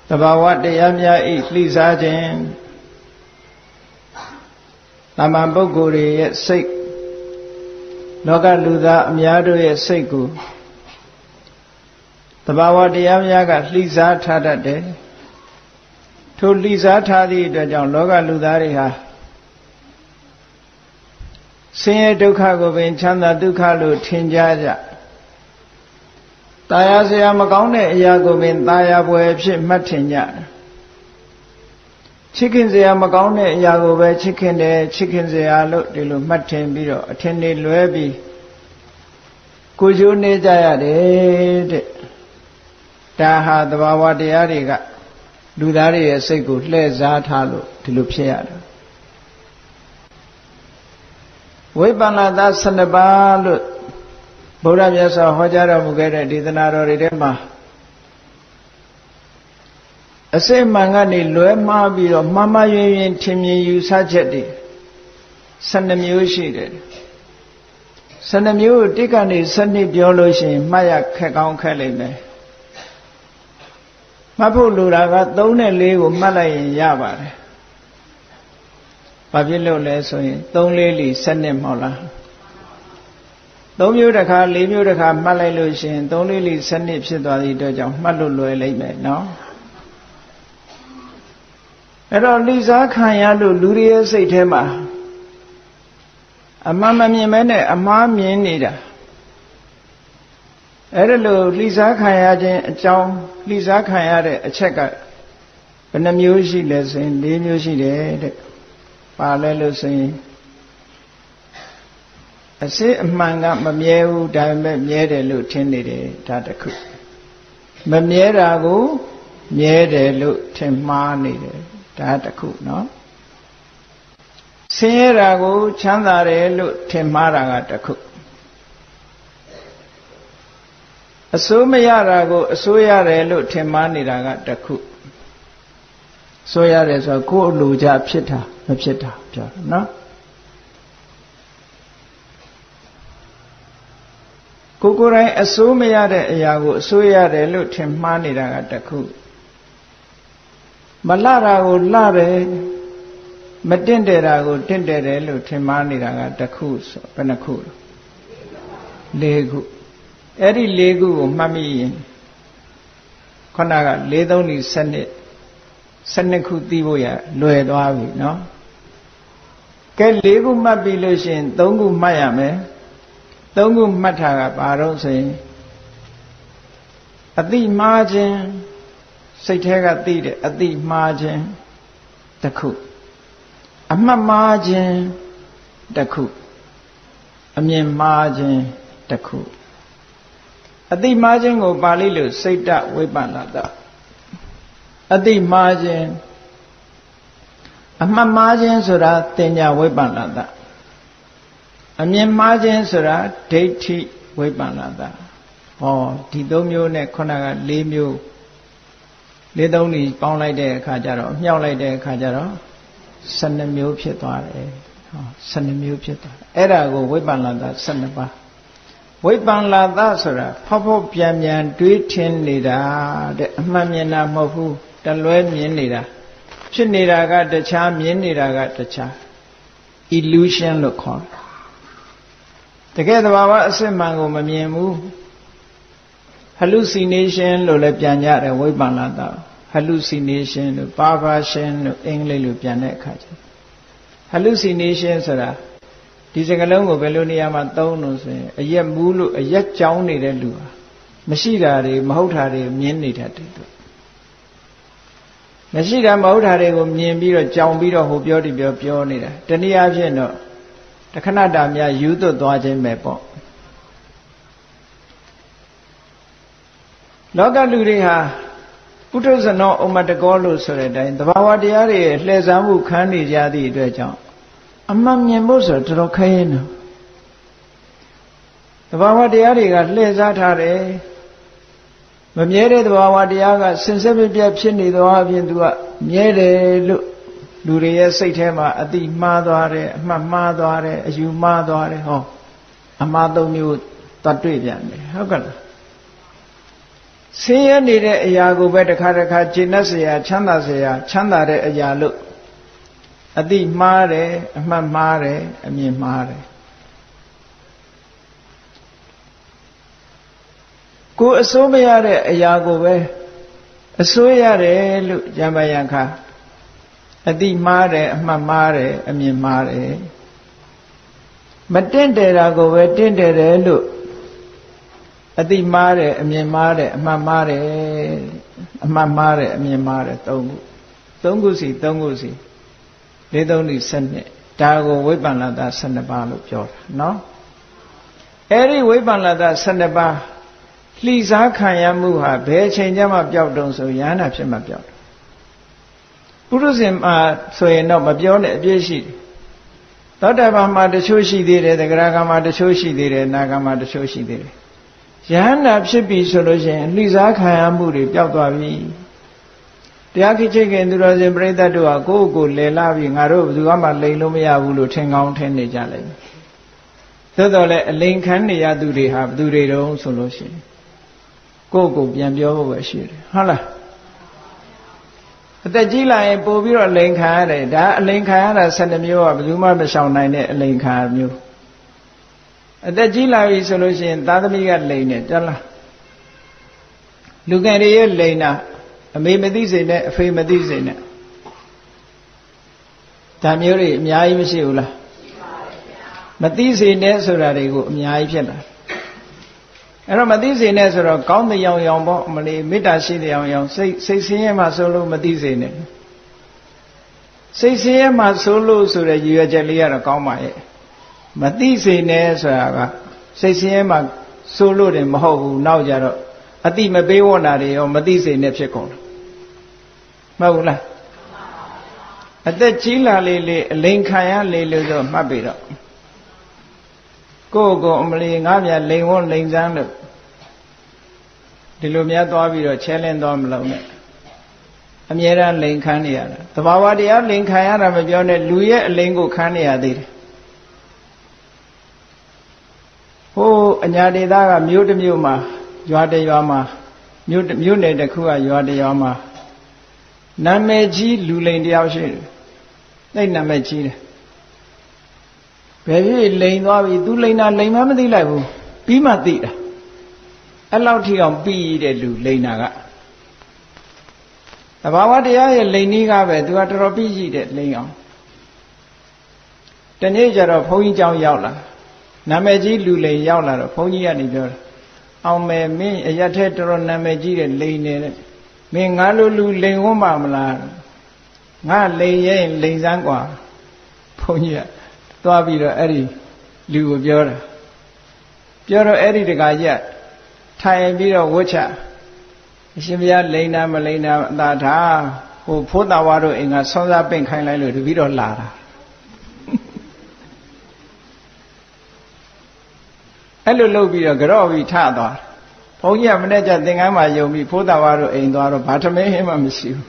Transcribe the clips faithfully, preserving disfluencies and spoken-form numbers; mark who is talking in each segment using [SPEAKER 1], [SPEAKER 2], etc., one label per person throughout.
[SPEAKER 1] တဘာဝတရားများဤလှိစားခြင်းတာမန်ပုဂ္ဂိုလ်တွေရဲ့စိတ်လောကလူသားအများတို့ရဲ့စိတ်ကိုတဘာဝတရားများကလှိစားထားတတ်တယ်ထိုလှိစားထားသည့်အတွက်ကြောင့်လောကလူသားတွေဟာဆင်းရဲဒုက္ခကိုပင်ချမ်းသာဒုက္ခလို့ထင်ကြကြตายာစရာမကောင်းတဲ့အရာကိုပင်ตายာပွဲဖြစ်မှတ်ထင်ကြချစ်ခင်စရာမကောင်းတဲ့အရာကိုပဲချစ်ခင်တယ်ချစ်ခင်စရာလို့ဒီလိုမှတ်ထင်ပြီးတော့အထင်တွေလွဲပြီးကိုကျိုးနေကြရတယ်တဲ့ဒါဟာသဘာဝတရားတွေကလူသားတွေရဲ့စိတ်ကိုလှည့်စားထားလို့ဒီလိုဖြစ်ရတာဝိပဿနာသဆနပါလို့ဘုရားမြတ်စွာဟောကြားတော်မူခဲ့တဲ့ဒေသနာတော်တွေထဲမှာအစိတ်မှန်ကနေလွဲမှားပြီးတော့မှားမှားယွင်းယွင်းထင်မြင်ယူဆချက်တွေဆယ်နှစ်မျိုးရှိတယ်ဆယ်နှစ်မျိုးတိကနေဆယ်နှစ်ပြောလို့ရှိရင်မှတ်ရခက်ကောင်းခက်လိမ့်မယ်မှတ်ဖို့လိုတာကသုံးနဲ့လေးကိုမှတ်လိုက်ရင်ရပါတယ်ဘာဖြစ်လို့လဲဆိုရင်သုံးလေးလီဆယ်နှစ်မဟုတ်လားသုံးမျိုးတစ်ခါလေးမျိုးတစ်ခါမှတ်လိုက်လို့ရှိရင်သုံးလေးလီဆယ်နှစ်ဖြစ်သွားသည့်အတွက်ကြောင့်မှတ်လို့လွယ်လိမ့်မယ်နော်အဲ့တော့လိစားခံရလို့လူတွေရဲ့စိတ်ထဲမှာအမှန်မမြင်မဲနဲ့အမှားမြင်နေတာအဲ့ဒါလို့လိစားခံရခြင်းအကြောင်းလိစားခံရတဲ့အချက်ကဘယ်နှမျိုးရှိလဲဆိုရင်၄မျိုးရှိတယ်တဲ့ပါလဲလို့ဆိုရင်အစစ်အမှန်ကမမြဲဘူးဒါပေမဲ့မြဲတယ်လို့ထင်နေတယ်ဒါတစ်ခုမမြဲတာကိုမြဲတယ်လို့ထင်မှားနေတယ်ဒါတစ်ခုနော်ဆင်းရဲတာကိုချမ်းသာတယ်လို့ထင်မှားတာကတစ်ခုအစိုးမရတာကိုအစိုးရတယ်လို့ထင်မှားနေတာကတစ်ခုဆိုရတယ်ဆိုတော့ကိုယ်အလိုကြဖြစ်တာမဖြစ်တာပြောတာနော်ကိုယ်ကိုယ်တိုင်အစိုးမရတဲ့အရာကိုအစိုးရတယ်လို့ထင်မှားနေတာကတစ်ခုမလှတာကိုလှတယ်မတင့်တယ်တာကိုတင့်တယ်တယ်လို့ထင်မှားနေတာကတစ်ခုဆိုဘယ်နှခုလေးခုအဲ့ဒီလေးခုကိုမှတ်မိရင်ခဏကလေးသုံးလစနစ်စနစ်ခုသိဖို့ရလွယ်သွားပြီနော်ကဲလေးခုမှတ်ပြီလို့ရှိရင်သုံးခုမှတ်ရမယ်သုံးခုမှတ်တာကဘာတော့ဆိုရင်အတိမှားခြင်းစိတ်ထဲကသိတဲ့အတိမှားခြင်းတစ်ခုအမှတ်မှားခြင်းတစ်ခုအမြင်မှားခြင်းတစ်ခုအတိမှားခြင်းကိုပါဠိလိုစိတ်တဝိပန္နတအတိမှားခြင်းအမှတ်မှားခြင်းဆိုတာတင်ညာဝိပန္နတအမြင်မှားခြင်းဆိုတာဒိဋ္ဌိဝိပန္နတဟောဒီသုံးမျိုးနဲ့ခုနက၄မျိုးလေးသုံးနေပေါင်းလိုက်တဲ့အခါကျတော့မြှောက်လိုက်တဲ့အခါကျတော့ဆယ်နှစ်မျိုးဖြစ်သွားတယ်ဟောဆယ်နှစ်မျိုးဖြစ်သွားတယ်အဲ့ဒါကိုဝိပန္နတဆယ်နှစ်ပါးဝိပန္နတဆိုတာဖောက်ဖောက်ပြန်ပြန်တွေးထင်နေတာတဲ့အမှန်မြင်တာမဟုတ်ဘူးတလွဲမြင်နေတာဖြစ်နေတာကတခြားမြင်နေတာကတခြား illusion လို့ခေါ်တယ်တကယ်သဘာဝအစစ်မှန်ကိုမမြင်ဘူး hallucination လို့လည်းပြန်ကြတယ်ဝိပန္နတ hallucination လို့ perversion လို့အင်္ဂလိပ်လိုပြန်တဲ့အခါကျ hallucination ဆိုတာဒီစကားလုံးကိုဘယ်လိုနေရာမှာသုံးလို့ဆိုရင်အရက်မူးလို့အရက်ကြောင်းနေတဲ့လူဟာမရှိတာတွေမဟုတ်တာတွေမြင်နေတတ်တယ်သူမရှိတာမဟုတ်တာတွေကိုမြင်ပြီးတော့ကြောင်ပြီးတော့ဟိုပြောဒီပြောပြောနေတာတနည်းအားဖြင့်တော့တခဏတာများယူသွတ်သွားခြင်းပဲပေါ့လောကလူတွေဟာပုထုဇနောဥမတကောလို့ဆိုတဲ့အတိုင်းသဘာဝတရားတွေလှည့်စားမှုခံနေကြသည့်အတွက်ကြောင့်အမှန်မြင်ဖို့ဆိုတော့တော်တော်ခဲရင်တော့သဘာဝတရားတွေကလှည့်စားထားတယ်မမြဲတဲ့သဘာဝတရားကစင်စစ်ပြပြဖြစ်နေသောအပြင်သူကမြဲတယ်လို့လူတွေရဲ့စိတ်ထဲမှာအတိမှားသွားတယ်အမှတ်မှားသွားတယ်အယူမှားသွားတယ်ဟောအမှားသုံးမျိုးသတ်တွေ့ပြန်တယ်ဟုတ်ကဲ့လားဆင်းရဲနေတဲ့အရာကိုပဲတစ်ခါတစ်ခါကျင့်တတ်เสียချမ်းသာเสียချမ်းသာတဲ့အရာလို့အတိမှားတယ်အမှတ်မှားတယ်အမြင်မှားတယ်ကိုယ်အစိုးမရတဲ့အရာကိုပဲအစိုးရတယ်လို့ဉာဏ်ပယံခါအတိမှားတယ်အမှတ်မှားတယ်အမြင်မှားတယ်မတင့်တယ်တာကိုပဲတင့်တယ်တယ်လို့အတိမှားတယ်အမြင်မှားတယ်အမှတ်မှားတယ်အမှတ်မှားတယ်အမြင်မှားတယ်သုံးခုသုံးခုစီသုံးခုစီလေးသုံးဒီစနစ်ဒါကိုဝိပ္ပန္နတဆယ်နှစ်ပါးလို့ပြောတာနော်အဲ့ဒီဝိပ္ပန္နတဆယ်နှစ်ပါးလှိစားခံရမှုဟာဘယ်အချိန်ကျမှပျောက်တုံးဆိုရဟန္တာဖြစ်မှပျောက်တယ်ပုရုဇဉ်မှာဆိုရင်တော့မပြောနဲ့အပြည့်ရှိတယ်သောတာပန်မှာတချို့ရှိသေးတယ်သဂရဂံမှာတချို့ရှိသေးတယ်နာဂံမှာတချို့ရှိသေးတယ်ယဟန္တာဖြစ်ပြီဆိုလို့ရှိရင်လှိစားခံရမှုတွေပျောက်သွားပြီတရားခိချိတ်ခင်သူတော်စင်ပြိဿတ်တို့ဟာကိုယ့်ကိုယ်လဲလာပြီငါတို့ဘယ်သူမှလိန်လို့မရဘူးလို့ထင်ကောင်းထင်နေကြလိမ့်မယ်သို့တော်လည်းအလိန်ခံနေရသူတွေဟာဘယ်သူတွေတုံးဆိုလို့ရှိရင်ကိုယ့်ကိုယ်ပြန်ပြောဖို့ပဲရှိတယ်ဟုတ်လားအသက်ကြီးလာရင်ပို့ပြီးတော့အလိန်ခံရတယ်ဒါအလိန်ခံရတာဆယ်နှစ်မျိုးကဘယ်သူမှမရှောင်နိုင်တဲ့အလိန်ခံမျိုးအသက်ကြီးလာပြီဆိုလို့ရှိရင်သားသမီးကလိန်နေတလားလူငယ်တွေရဲ့လိန်တာအမေမသိစေနဲ့အဖေမသိစေနဲ့ဒါမျိုးတွေအများကြီးမရှိဘူးလားမသိစေနဲ့ဆိုတာတွေကိုအများကြီးဖြစ်လာအဲ့တော့မသိစေနဲ့ဆိုတော့ကောင်းတဲ့ရောင်ရောင်ပေါ့မလေးမေတ္တာရှိတဲ့ရောင်ရောင်စိတ်စိတ်ဆင်းရဲမှဆိုလို့မသိစေနဲ့စိတ်ဆင်းရဲမှဆိုလို့ဆိုတဲ့ရည်ရွယ်ချက်လေးကတော့ကောင်းပါရဲ့မသိစေနဲ့ဆိုတာကစိတ်ဆင်းရဲမှဆိုလို့တယ်မဟုတ်ဘူးနောက်ကြတော့အတိမပေးဝနာတွေရောမသိစေနဲ့ဖြစ်ကုန်တယ်မဟုတ်ဘူးလားအသက်ကြီးလာလေလေအလိန်ခံရလေလို့ဆိုမှတ်ပြီတော့ကိုယ့်ကိုအမလီငါးမြလိန်ဝန်းလိန်စမ်းလို့ဒီလိုများသွားပြီးတော့ချဲလင်းသွားမလို့နဲ့အမြဲတမ်းလိန်ခံနေရတာသဘာဝတရားလိန်ခံရတာမပြောနဲ့လူရဲ့အလိန်ကိုခံနေရသေးတယ်ဟိုအညာဒေသကမြို့တစ်မြို့မှာရွာတစ်ရွာမှာမြို့မြို့နယ်တစ်ခုကရွာတစ်ရွာမှာနာမည်ကြီးလူလိန်တယောက်ရှိတယ်။အဲ့နာမည်ကြီးတယ်။ဘယ်ဖြစ်လိန်သွားပြီသူလိန်တာလိန်မှမသိလိုက်ဘူး။ပြီးမှသိတာ။အဲ့လောက်ထိအောင်ပြီးတဲ့လူလိန်တာကသဘာဝတရားရဲ့လိန်နည်းကပဲသူကတော်တော်ပြီးရှိတဲ့လိန်အောင်။တနေ့ကျတော့ဘုန်းကြီးကျောင်းရောက်လာ။နာမည်ကြီးလူလိန်ရောက်လာတော့ဘုန်းကြီးကနေပြောတယ်။အောင်မယ်မင်းအရက်ထဲတော်တော်နာမည်ကြီးတဲ့လိန်နေတဲ့မင်းငါလိုလူလိန်ဝန်းပါမလားငါလိန်ရဲ့လိန်စမ်းกว่าဘုန်းကြီးကသွားပြီးတော့အဲ့ဒီလူကိုပြောတာပြောတော့အဲ့ဒီတကာကြီးကထိုင်ပြီးတော့ဝှက်ချအရှင်ဘုရားလိန်နာမလိန်နာအသာထားဟိုဖိုးတာဝါတို့အိမ်ကဆွမ်းစားပင့်ခိုင်းလိုက်လို့တပည့်တော်လာတာအဲ့လိုလုပ်ပြီးတော့ကြော့ပြီးထသွားဘုန်းကြီးကမနေ့ကသင်္ကန်းမှာယုံပြီးဖိုးတာဝါတို့အိမ်သွားတော့ဘာထမင်းဟင်းမှမရှိဘူး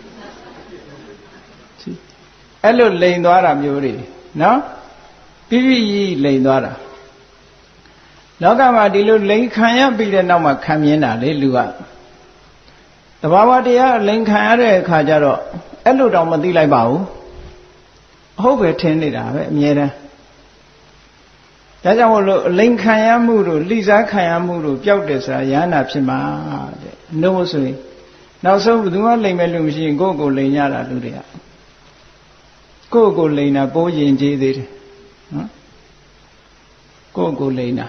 [SPEAKER 1] အဲ့လိုလိန်သွားတာမျိုးတွေနော်ပြပြကြီးလိန်သွားတာလောကမှာဒီလိုလိန်ခံရပြီးတဲ့နောက်မှာခံမြင်တာလေလူကသဘာဝတရားလိန်ခံရတဲ့အခါကျတော့အဲ့လိုတော့မသိလိုက်ပါဘူးအဟုတ်ပဲထင်နေတာပဲအမြဲတမ်းဒါကြောင့်မို့လို့လိန်ခံရမှုတို့လိစားခံရမှုတို့ပျောက်တယ်ဆိုတာယန္တာဖြစ်မှာတဲ့နှုတ်ဆိုရင်နောက်ဆုံးဘယ်သူမှလိန်မဲ့လူမရှိရင်ကိုယ့်ကိုယ်လိန်ရတာလူတွေကကိုယ့်ကိုယ်လိန်တာပိုးရင်ကြီးသေးတယ်နော်ကိုယ့်ကိုယ်လိန်တာ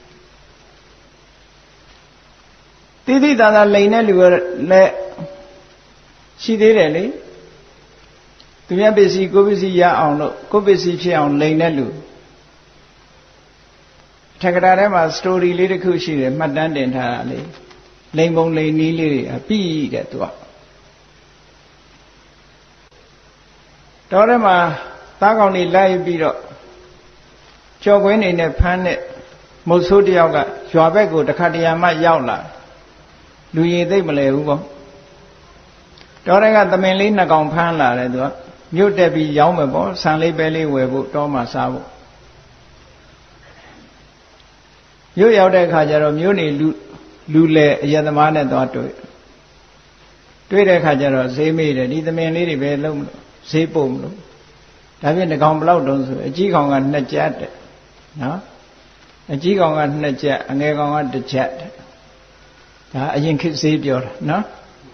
[SPEAKER 1] တိတိသာသာလိန်တဲ့လူကလည်းရှိသေးတယ်လေသူများပစ္စည်းကိုယ်ပစ္စည်းရအောင်လို့ကိုယ်ပစ္စည်းဖြစ်အောင်လိန်တဲ့လူထက်ကရာထဲမှာ story လေးတစ်ခုရှိတယ်မှတ်တမ်းတင်ထားတာလေလိန်ပုံလိန်နီးလေးတွေအပြီးတဲ့သူကတော့ထဲမှာသားကောင်တွေလိုက်ပြီးတော့ကြော်ကွင်းနေနဲ့ဖမ်းတဲ့မုတ်ဆိုးတယောက်ကရွာဘက်ကိုတခါတရံမှရောက်လာလူရည်သိမ့်မလဲဘူးပေါ့တော့တဲ့ကသမင်လေးနှစ်ကောင်ဖမ်းလာတယ်သူကမြို့တက်ပြီးရောင်းမယ်ပေါ့ဆန်လေးပဲလေးဝယ်ဖို့တောမှာစားဖို့မြို့ရောက်တဲ့အခါကျတော့မြို့နေလူလူလေအယတမနဲ့သွားတွေ့တွေ့တဲ့အခါကျတော့ဈေးမေးတယ်ဒီသမင်လေးတွေပဲလုံးမလို့ဈေးပုံမလို့ဒါဖြင့်ငကောင်ဘလောက်တုံးဆိုအကြီးကောင်ကနှစ်ကျပ်တဲ့နော်အကြီးကောင်ကနှစ်ကျပ်အငယ်ကောင်ကတစ်ကျပ်တဲ့ဒါအရင်ခေတ်ဈေးပြောတာနော်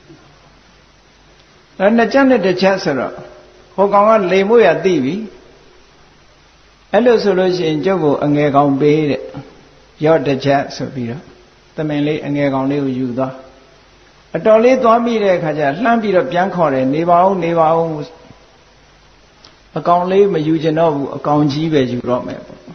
[SPEAKER 1] အဲနှစ်ကျပ်နဲ့တစ်ကျပ်ဆိုတော့ဟိုကောင်ကလိမ်မို့ရသိပြီအဲ့လိုဆိုလို့ရှိရင်ကျုပ်ကိုအငယ်ကောင်ပေးတဲ့ရော့တစ်ချက်ဆိုပြီးတော့သမင်လေးအငယ်ကောင်လေးကိုယူသွားအတော်လေးသွားမိတဲ့အခါကျလှမ်းပြီးတော့ပြန်ခေါ်တယ်နေပါဦးနေပါဦးအကောင်လေးမယူကျင်တော့ဘူးအကောင်ကြီးပဲယူတော့မယ်ပေါ့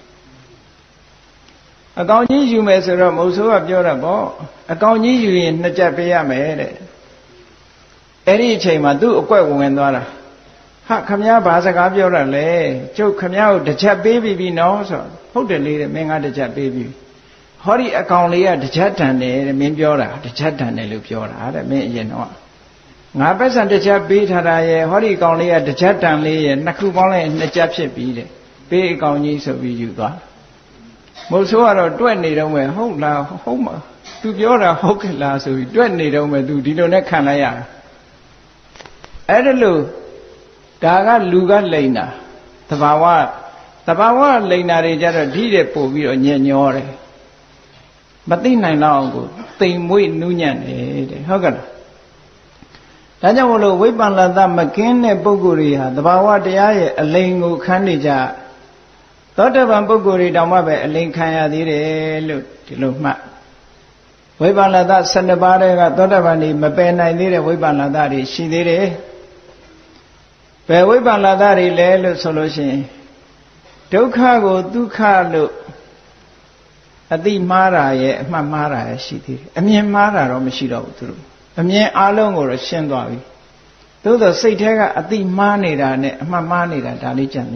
[SPEAKER 1] အကောင်ကြီးယူမယ်ဆိုတော့မဟုတ်ဆိုးကပြောတာပေါ့အကောင်ကြီးယူရင်နှစ်ချက်ပေးရမယ်တဲ့အဲ့ဒီအချိန်မှာသူ့အကွက်ဝင်သွားတာဟာခမည်းဘာစကားပြောတာလဲကျုပ်ခမည်းကိုတစ်ချက်ပေးပြီးပြီနော်ဆိုဟုတ်တယ်လေတဲ့မင်းကတစ်ချက်ပေးပြီဟောဒီအကောင်လေးကတစ်ချက်တန်တယ်တဲ့မင်းပြောတာတစ်ချက်တန်တယ်လို့ပြောတာတဲ့မင်းအရင်တော့ငါပတ်စံတစ်ချက်ပေးထားတာရဲ့ဟောဒီအကောင်လေးကတစ်ချက်တန်လေးရဲ့နှစ်ခုပေါင်းလိုက်နှစ်ချက်ဖြစ်ပြီတဲ့ပေးအကောင်ကြီးဆိုပြီးယူသွားမို့ဆိုကတော့တွက်နေတော့မယ်ဟုတ်လားဟုတ်မှာသူပြောတာဟုတ်ကလားဆိုပြီးတွက်နေတော့မယ်သူဒီလိုနဲ့ခံလိုက်ရအဲ့ဒါလို့ဒါကလူကလိန်တာတဘာဝတဘာဝလိန်တာတွေကြတော့ဒီတဲ့ပို့ပြီးတော့ညံ့ညောတယ်မသိနိုင်တော့အောင်ကိုတိမ်မွေ့နူးညံ့တယ်တဲ့ဟုတ်ကဲ့လားဒါကြောင့်မလို့ဝိပ္ပန္နသမကင်းတဲ့ပုဂ္ဂိုလ်တွေဟာတဘာဝတရားရဲ့အလိန်ကိုခန်းနေကြသောတပန်ပုဂ္ဂိုလ်တွေတောင်မှပဲအလိန်ခံရသေးတယ်လို့ဒီလိုမှတ်ဝိပ္ပန္နသဆယ်နှစ်ပါးတည်းကသောတပန်တွေမပယ်နိုင်သေးတဲ့ဝိပ္ပန္နသတွေရှိသေးတယ်ဘယ်ဝိပ္ပန္နသတွေလဲလို့ဆိုလို့ရှိရင်ဒုက္ခကိုဒုက္ခလို့အတိမှားတာရဲ့အမှတ်မှားတာရဲ့ရှိသေးတယ်အမြင်မှားတာတော့မရှိတော့ဘူးသူတို့အမြင်အလုံးကိုတော့ရှင်းသွားပြီသို့သောစိတ်ထဲကအတိမှားနေတာနဲ့အမှတ်မှားနေတာဒါလေးကြံနေ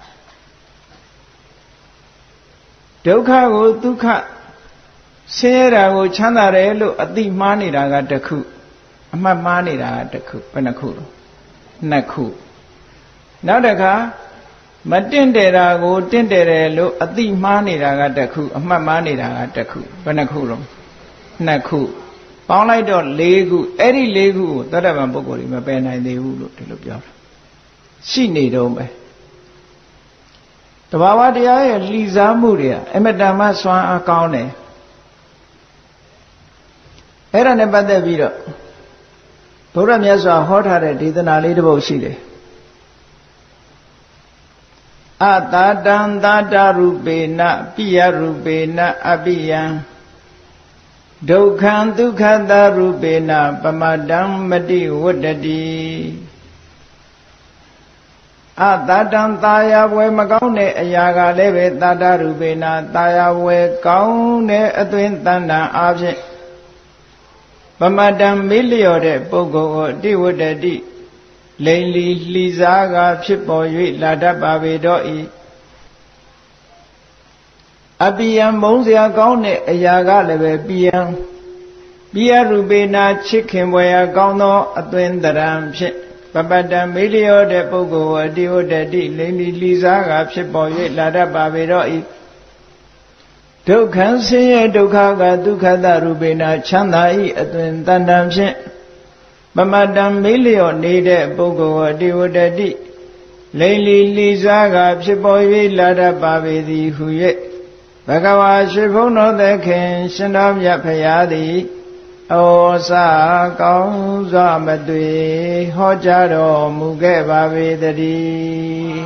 [SPEAKER 1] ဒုက္ခကိုဒုက္ခဆင်းရဲတာကိုချမ်းသာတယ်လို့အတိမှားနေတာကတစ်ခုအမှတ်မှားနေတာကတစ်ခုဘယ်နှခုလဲနှစ်ခုနောက်တစ်ခါမတင့်တယ်တာကိုတင့်တယ်တယ်လို့အတိမှားနေတာကတစ်ခုအမှတ်မှားနေတာကတစ်ခုဘယ်နှခုလုံးနှစ်ခုပေါင်းလိုက်တော့၄ခုအဲ့ဒီ၄ခုကိုသောတပန်ပုဂ္ဂိုလ်တွေမပယ်နိုင်သေးဘူးလို့ဒီလိုပြောတာရှိနေတော့ပဲတဘာဝတရားရဲ့လှီစားမှုတွေကအမတန်မှစွမ်းအားကောင်းတယ်အဲ့ဒါနဲ့ပတ်သက်ပြီးတော့ဘုရားမြတ်စွာဟောထားတဲ့ဒေသနာလေးတစ်ပုဒ်ရှိတယ်အတာတံသာတရူပေနပိယရူပေနအပိယံဒုက္ခံဒုက္ခတရူပေနပမတံမတိဝတ္တတိအတာတံသာယာဝယ်မကောင်းတဲ့အရာကလည်းပဲသာတရူပေနသာယာဝယ်ကောင်းတဲ့အသွင်တဏ္ဍာအားဖြင့်ပမတံမေးလျော်တဲ့ပုဂ္ဂိုလ်ကိုတိဝတ္တတိလိန်လီလှီစားကဖြစ်ပေါ်၍လာတတ်ပါပေတော့ဤအပိယံမုန်းစရာကောင်းတဲ့အရာကလည်းပဲပိယံပိယရူပေနာချစ်ခင်ဖွယ်ရာကောင်းသောအသွင်တရံဖြင့်ပပတ္တမေလျောတဲ့ပုဂ္ဂိုလ်ဝတိဝတ္တတိလိန်လီလှီစားကဖြစ်ပေါ်၍လာတတ်ပါပေတော့ဤဒုက္ခဆင်းရဲဒုက္ခကဒုက္ခတရူပေနာချမ်းသာဤအသွင်တန်တံဖြင့်ပမတ္တံမေလျောနေတဲ့ပုဂ္ဂိုလ်ဝတိဝတ္တတိလိန်လီလှီစားကဖြစ်ပေါ်၍လာတတ်ပါပေသည်ဟု၍ဘဂဝါရှိဘုန်းတော်သခင်ရှင်တော်မြတ်ဖရာသည်ဩစာကောင်းစွာမသွေဟောကြားတော်မူခဲ့ပါပေတည်း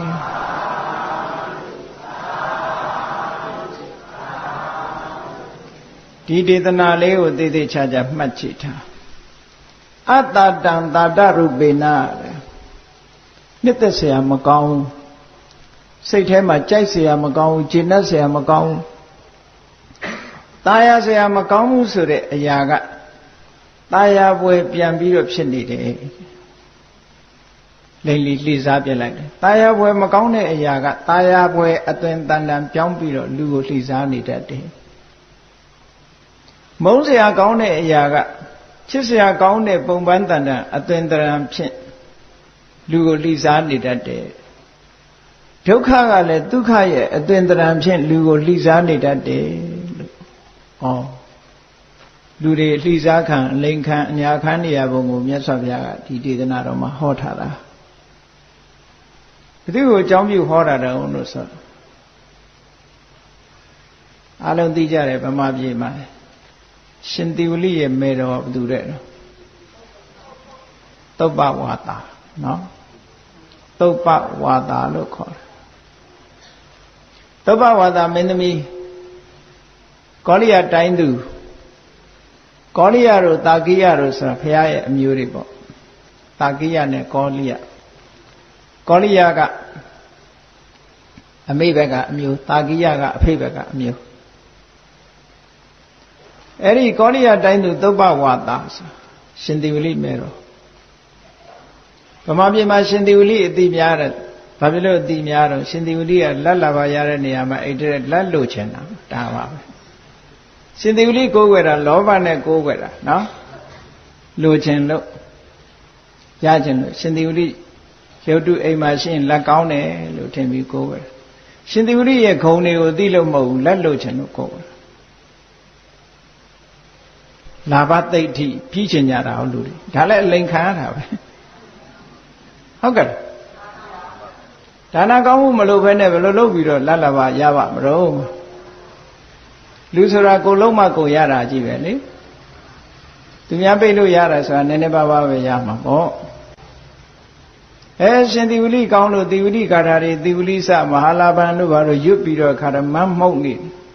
[SPEAKER 1] ဒီဒေသနာလေးကိုသေသေးချာချာမှတ်ကြည့်ထားအတ္တတံသာတရူပေနတဲ့နှစ်သက်เสียမကောင်းစိတ်ထဲမှာကြိုက်เสียမကောင်းဘူးကျေနပ်เสียမကောင်းตาယာเสียမကောင်းဘူးဆိုတဲ့အရာကตาယာပွဲပြန်ပြီးတော့ဖြစ်နေတယ်လိမ့်လီလှီစားပြလိုက်တယ်ตาယာပွဲမကောင်းတဲ့အရာကตาယာပွဲအသွင်တန်တန်ပြောင်းပြီးတော့လူကိုလှီစားနေတတ်တယ်မုန်းเสียကောင်းတဲ့အရာကချစ်เสียကောင်းတဲ့ပုံပန်းတန်တန်အသွင်တရံဖြင့်လူကိုလှီစားနေတတ်တယ်ဒုက္ခကလည်းဒုက္ခရဲ့အသွင်တရံဖြင့်လူကိုလှီစားနေတတ်တယ်လို့ဩလူတွေလှီစားခံအလိန်ခံအညာခံနေရပုံကိုမြတ်စွာဘုရားကဒီဒေသနာတော်မှာဟောထားတာဘယ်သူကိုအကြောင်းပြုဟောတာတုံးလို့ဆိုအလုံးသိကြတယ်ဗမာပြည်မှာရှင်သီဝလိရဲ့မေတော်ဘယ်သူတဲ့သုပ္ပဝါတာနော်သုပ္ပဝါတာလို့ခေါ်တယ်သုပ္ပဝါတာမင်းသမီးကောလိယတိုင်းသူကောလိယတို့တာကိယတို့ဆိုတာဘုရားရဲ့အမျိုးတွေပေါ့တာကိယနဲ့ကောလိယကောလိယကအမိဘက်ကအမျိုးတာကိယကအဖေဘက်ကအမျိုးအဲ့ဒီကောလိယတိုင်းသူသုပ္ပဝါတာဆိုရှင်သီဝလိမဲတော်ဗမာပြည်မှာရှင်သီဝလိအတိများတယ်ဘာဖြစ်လို့အတိများတော့ရှင်သီဝလိကလက်လာပါရတဲ့နေရာမှာအဲ့တဲ့လက်လို့ချင်တာဒါပါပဲရှင်သီဝလိကိုးကွယ်တာလောဘနဲ့ကိုးကွယ်တာနော်လိုချင်လို့ရချင်လို့ရှင်သီဝလိရုပ်တုအိမ်မှာရှိရင်လက်ကောင်းတယ်လို့ထင်ပြီးကိုးကွယ်ရှင်သီဝလိရဲ့ဂုဏ်တွေကိုသိလို့မဟုတ်ဘူးလက်လို့ချင်လို့ကိုးကွယ်လာဘသိဋ္ဌိပြီးချင်ကြတာဟုတ်လူတွေဒါလည်းအလိန်ခံရတာပဲဟုတ်ကဲ့ဒါနကောင်းမှုမလုပ်ဘဲနဲ့ဘယ်လိုလုပ်ပြီးတော့လက်လာပါရပါမလို့လူဆိုတာကိုလုံးမကိုရတာကြီးပဲလေသူများပိတ်လို့ရတာဆိုတာနည်းနည်းပါးပါးပဲရမှာပေါ့အဲရှင်သီဝလိကောင်းလို့သီဝလိကာထာတွေသီဝလိစမဟာလာဘံတို့ဘာလို့ရွတ်ပြီးတော့ခါရမမှုတ်နေ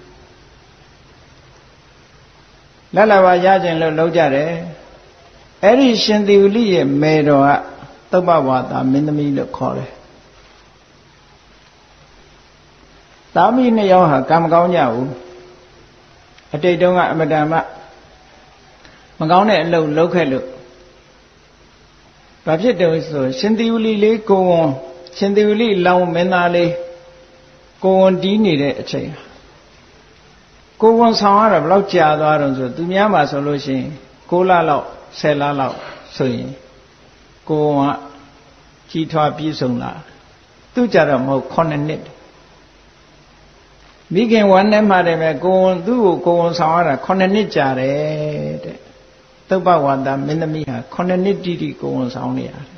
[SPEAKER 1] လက်လာပါရခြင်းလို့လုပ်ကြတယ်အဲ့ဒီရှင်သီဝလိရဲ့မေတော်ကသုပ္ပဝါတာမင်းသမီးလို့ခေါ်တယ်သားမီးနှစ်ယောက်ဟာကံမကောင်းကြဘူးအတိတ်တုန်းကအမတန်မှမကောင်းတဲ့အလုပ်လုပ်ခဲ့လို့ဘာဖြစ်တယ်ဆိုရှင်သီဝလိလေးကိုဝန်ရှင်သီဝလိလောင်မင်းသားလေးကိုဝန်တီးနေတဲ့အချိန်ကိုဝန်ဆောင်ရတာဘယ်လောက်ကြာသွားတော့ဆိုသူများမှာဆိုလို့ရှိရင်ကိုးလလောက်ဆယ်လလောက်ဆိုရင်ကိုဝန်ကကြီးထွားပြည့်စုံလာသူကြတော့မဟုတ်ခုနှစ်နှစ်မိခင်ဝမ်းနဲ့မှတယ်ပဲကိုဝန်သူ့ကိုကိုဝန်ဆောင်ရတာခုနှစ်နှစ်ကြာတယ်တဲ့သုပ္ပဝါဒမင်းသမီးဟာခုနှစ်နှစ်တိတိကိုဝန်ဆောင်နေရတယ်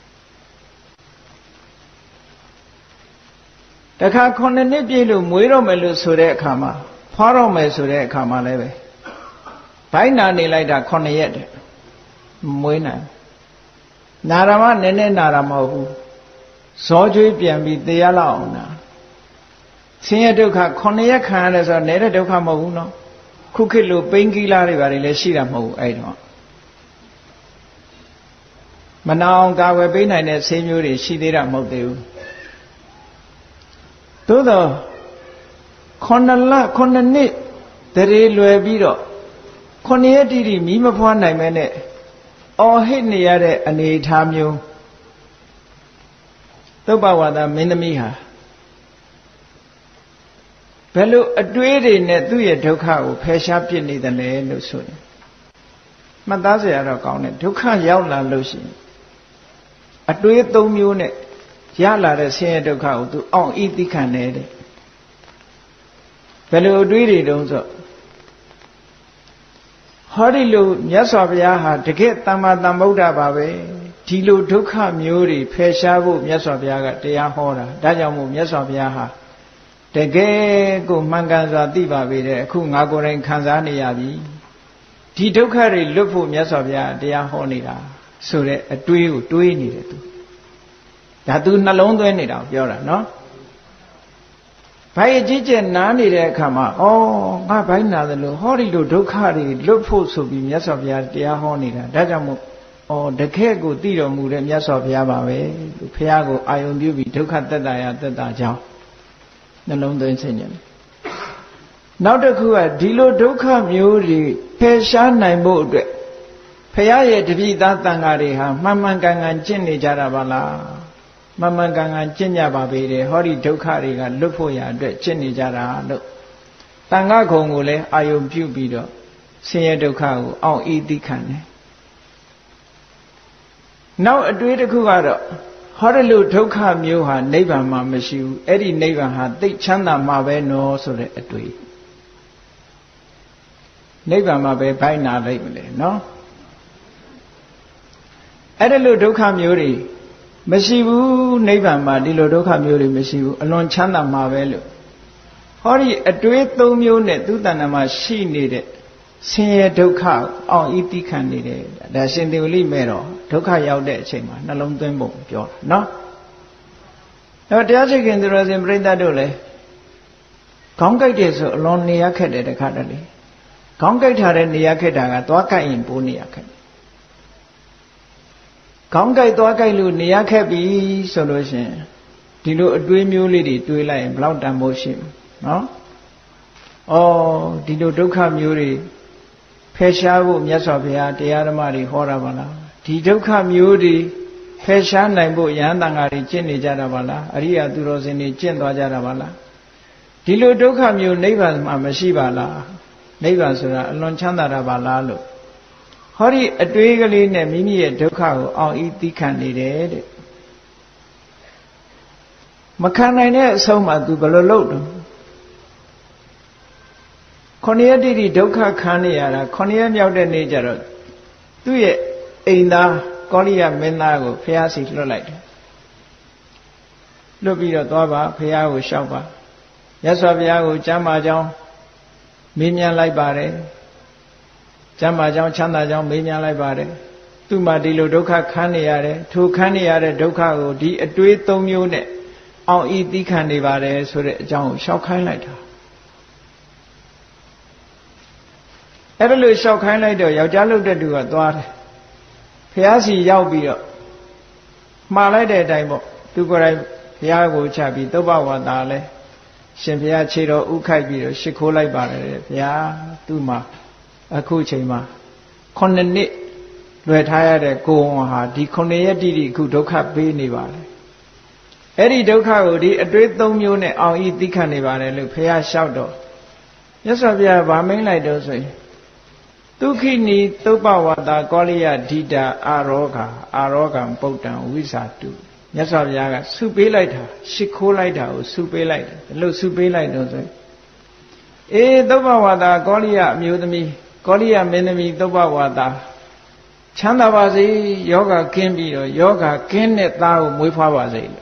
[SPEAKER 1] တခါခုနှစ်နှစ်ပြည့်လို့မွေးတော့မယ်လို့ဆိုတဲ့အခါမှာဖွားတော့မယ်ဆိုတဲ့အခါမှာလည်းပဲဘိုင်းနာနေလိုက်တာခုနှစ်ရက်တဲ့မွေးနိုင်နာရမနည်းနည်းနာရမဟုတ်ဘူးဇောကျွေးပြန်ပြီးတရားလောက်အောင်နာဆင်းရဲဒုက္ခခုနှစ်ရက်ခံရတယ်ဆိုတော့နေတဲ့ဒုက္ခမဟုတ်ဘူးနော်ခုခေတ်လိုပိန်းကီလာတွေပါတယ်လည်းရှိတာမဟုတ်ဘူးအဲ့တော့မနာအောင်ကာဝယ်ပေးနိုင်တဲ့ဆေးမျိုးတွေရှိသေးတာမဟုတ်သေးဘူးသို့တော့ခုနှစ်လခုနှစ်နှစ်တရေလွယ်ပြီးတော့ခုနှစ်ရက်တိတိမီးမဖွားနိုင်မဲနဲ့အော်ဟစ်နေရတဲ့အနေအထားမျိုးသုပ္ပဝါဒမင်းသမီးဟာဘယ်လိုအတွေးတွေနဲ့သူ့ရဲ့ဒုက္ခကိုဖယ်ရှားပြစ်နေတယ်လဲလို့ဆိုရင်မှတ်သားစရာတော့ကောင်းတယ်ဒုက္ခရောက်လာလို့ရှိရင်အတွေးသုံးမျိုးနဲ့ရလာတဲ့ဆင်းရဲဒုက္ခကိုသူအောင်ဤသိခံတယ်တဲ့ဘယ်လိုအတွေးတွေတုံးဆိုဟောဒီလိုမြတ်စွာဘုရားဟာတကယ်တမ္မာသမ္ဗုဒ္ဓပါပဲဒီလိုဒုက္ခမျိုးတွေဖယ်ရှားဖို့မြတ်စွာဘုရားကတရားဟောတာဒါကြောင့်မို့မြတ်စွာဘုရားဟာတကယ်ကိုမှန်ကန်စွာသိပါပေတဲ့အခုငါကိုယ်တိုင်ခံစားနေရပြီဒီဒုက္ခတွေလွတ်ဖို့မြတ်စွာဘုရားတရားဟောနေတာဆိုတဲ့အတွေးကိုတွေးနေတယ်သူဒါသူနှလုံးသွင်းနေတာကိုပြောတာနော်ဘိုင်းအကြီးကျယ်နားနေတဲ့အခါမှာဩငါဘိုင်းနာတယ်လို့ဟောဒီလိုဒုက္ခတွေလွတ်ဖို့ဆိုပြီးမြတ်စွာဘုရားတရားဟောနေတာဒါကြောင့်မို့ဩတကယ်ကိုသိတော်မူတဲ့မြတ်စွာဘုရားပါပဲလို့ဘုရားကိုအာယုံပြုပြီးဒုက္ခသက်တာရသက်တာကြောင့်နှလုံးသွင်းဆင်ញံနောက်တစ်ခုကဒီလိုဒုက္ခမျိုးတွေဖယ်ရှားနိုင်ဖို့အတွက်ဘုရားရဲ့တပည့်သားတန်ဃာတွေဟာမှန်မှန်ကန်ကန်ကျင့်နေကြတာပါလားမှန်မှန်ကန်ကန်ကျင့်ကြပါပေတယ်ဟောဒီဒုက္ခတွေကလွတ်ဖို့ရအတွက်ကျင့်နေကြတာလို့တန်ဃာခုံကိုလည်းအာယုံပြုပြီးတော့ဆင်းရဲဒုက္ခကိုအောင်ဤသိခံတယ်နောက်အတွေးတစ်ခုကတော့ဟောဒီလိုဒုက္ခမျိုးဟာနိဗ္ဗာန်မှာမရှိဘူးအဲ့ဒီနိဗ္ဗာန်ဟာသိချမ်းသာမှာပဲနော်ဆိုတဲ့အတွေးနိဗ္ဗာန်မှာပဲဘိုက်နာလိုက်မလဲနော်အဲ့ဒါလို့ဒုက္ခမျိုးတွေမရှိဘူးနိဗ္ဗာန်မှာဒီလိုဒုက္ခမျိုးတွေမရှိဘူးအလွန်ချမ်းသာမှာပဲလို့ဟောဒီအတွေးသုံးမျိုးနဲ့သူတဏ္ဍာမှာရှိနေတဲ့ဆင်းရဲဒုက္ခအောင်ဤတိခံနေတယ်ဒါရှင်သေဝလိမဲ့တော့ဒုက္ခရောက်တဲ့အချိန်မှာနှလုံးသွင်းပုံပြောတာနော်အဲ့တရားစိတ်ခင်သူတော်စင်ပြိဿတ်တို့လည်းခေါင်းကိုက်တယ်ဆိုအလွန်နေရခက်တယ်တခါတလေခေါင်းကိုက်ထားတဲ့နေရခက်တာကသွားကိုက်ရင်ပိုးနေရခက်ခေါင်းကိုက်သွားကိုက်လို့နေရခက်ပြီဆိုလို့ရှိရင်ဒီလိုအတွေးမျိုးလေးတွေတွေးလိုက်ရင်ဘလောက်တန်ဖိုးရှိမှာနော်ဩဒီလိုဒုက္ခမျိုးတွေဖယ်ရှားဖို့မြတ်စွာဘုရားတရားဓမ္မတွေဟောတာပါလားဒီဒုက္ခမျိုးတွေဖယ်ရှားနိုင်ဖို့ယဟန်တန်ဃာတွေကျင့်နေကြတာပါလားအရိယာသူတော်စင်တွေကျင့်သွားကြတာပါလားဒီလိုဒုက္ခမျိုးနိဗ္ဗာန်မှာမရှိပါလားနိဗ္ဗာန်ဆိုတာအလွန်ချမ်းသာတာပါလားလို့ဟောဒီအတွေးကလေးနဲ့မိမိရဲ့ဒုက္ခကိုအောင်ဤသိခံနေတယ်တဲ့မခံနိုင်တဲ့အဆုံးမှာ तू ဘယ်လိုလုပ်တော့ခொနည်းတိတိဒုက္ခခံနေရတာခொနည်းမြောက်တဲ့နေ့ကျတော့သူ့ရဲ့အိမ်သားကောလိယမင်းသားကိုဖះစီလွတ်လိုက်တယ်လွတ်ပြီးတော့သွားပါဖះကိုလျှောက်ပါမြတ်စွာဘုရားကိုကျမ်းမာကြောင်းမေးမြန်းလိုက်ပါတယ်ကျမ်းမာကြောင်းချမ်းသာကြောင်းမေးမြန်းလိုက်ပါတယ်သူ့မှာဒီလိုဒုက္ခခံနေရတယ်ထိုခံနေရတဲ့ဒုက္ခကိုဒီအတွေးသုံးမျိုးနဲ့အောင်ဤသိခံနေပါတယ်ဆိုတဲ့အကြောင်းကိုလျှောက်ခိုင်းလိုက်တာအဲ့ဒါလို့လျှောက်ခိုင်းလိုက်တော့ယောက်ျားလုပ်တဲ့သူကသွားတယ်ဖះစီရောက်ပြီးတော့မှားလိုက်တဲ့အတိုင်းပေါ့သူကိုယ်တိုင်ဘုရားကိုချပြီးသုဘဝါဒလဲရှင်ဘုရားခြေတော်ဥခိုက်ပြီးတော့ရှ िख ိုးလိုက်ပါတယ်ဘုရားသူ့မှာအခုချိန်မှာခုနှစ်နှစ်လွယ်ထားရတဲ့ကိုယ်ဝန်ဟာဒီခုနှစ်ရက်တိတိအခုဒုက္ခပေးနေပါတယ်အဲ့ဒီဒုက္ခကိုဒီအတွေးသုံးမျိုးနဲ့အောင်ဤသိခံနေပါတယ်လို့ဘုရားလျှောက်တော့မြတ်စွာဘုရားဗာမိန်လိုက်တော့ဆိုရင်ဒုက္ခိနီသုပဝါဒကောလိယဒိတာအာရောဂါအာရောဂံပုဒ္ဒံဝိဇာတုမြတ်စွာဘုရားကဆုပေးလိုက်တာရှ िख ိုးလိုက်တာကိုဆုပေးလိုက်တယ်ဘလို့ဆုပေးလိုက်တော့ဆိုအေးသုပဝါဒကောလိယအမျိုးသမီးကောလိယမင်းသမီးသုပဝါဒချမ်းသာပါစေယောဂကင်းပြီးတော့ယောဂကင်းတဲ့သားကိုမွေးဖွားပါစေလို့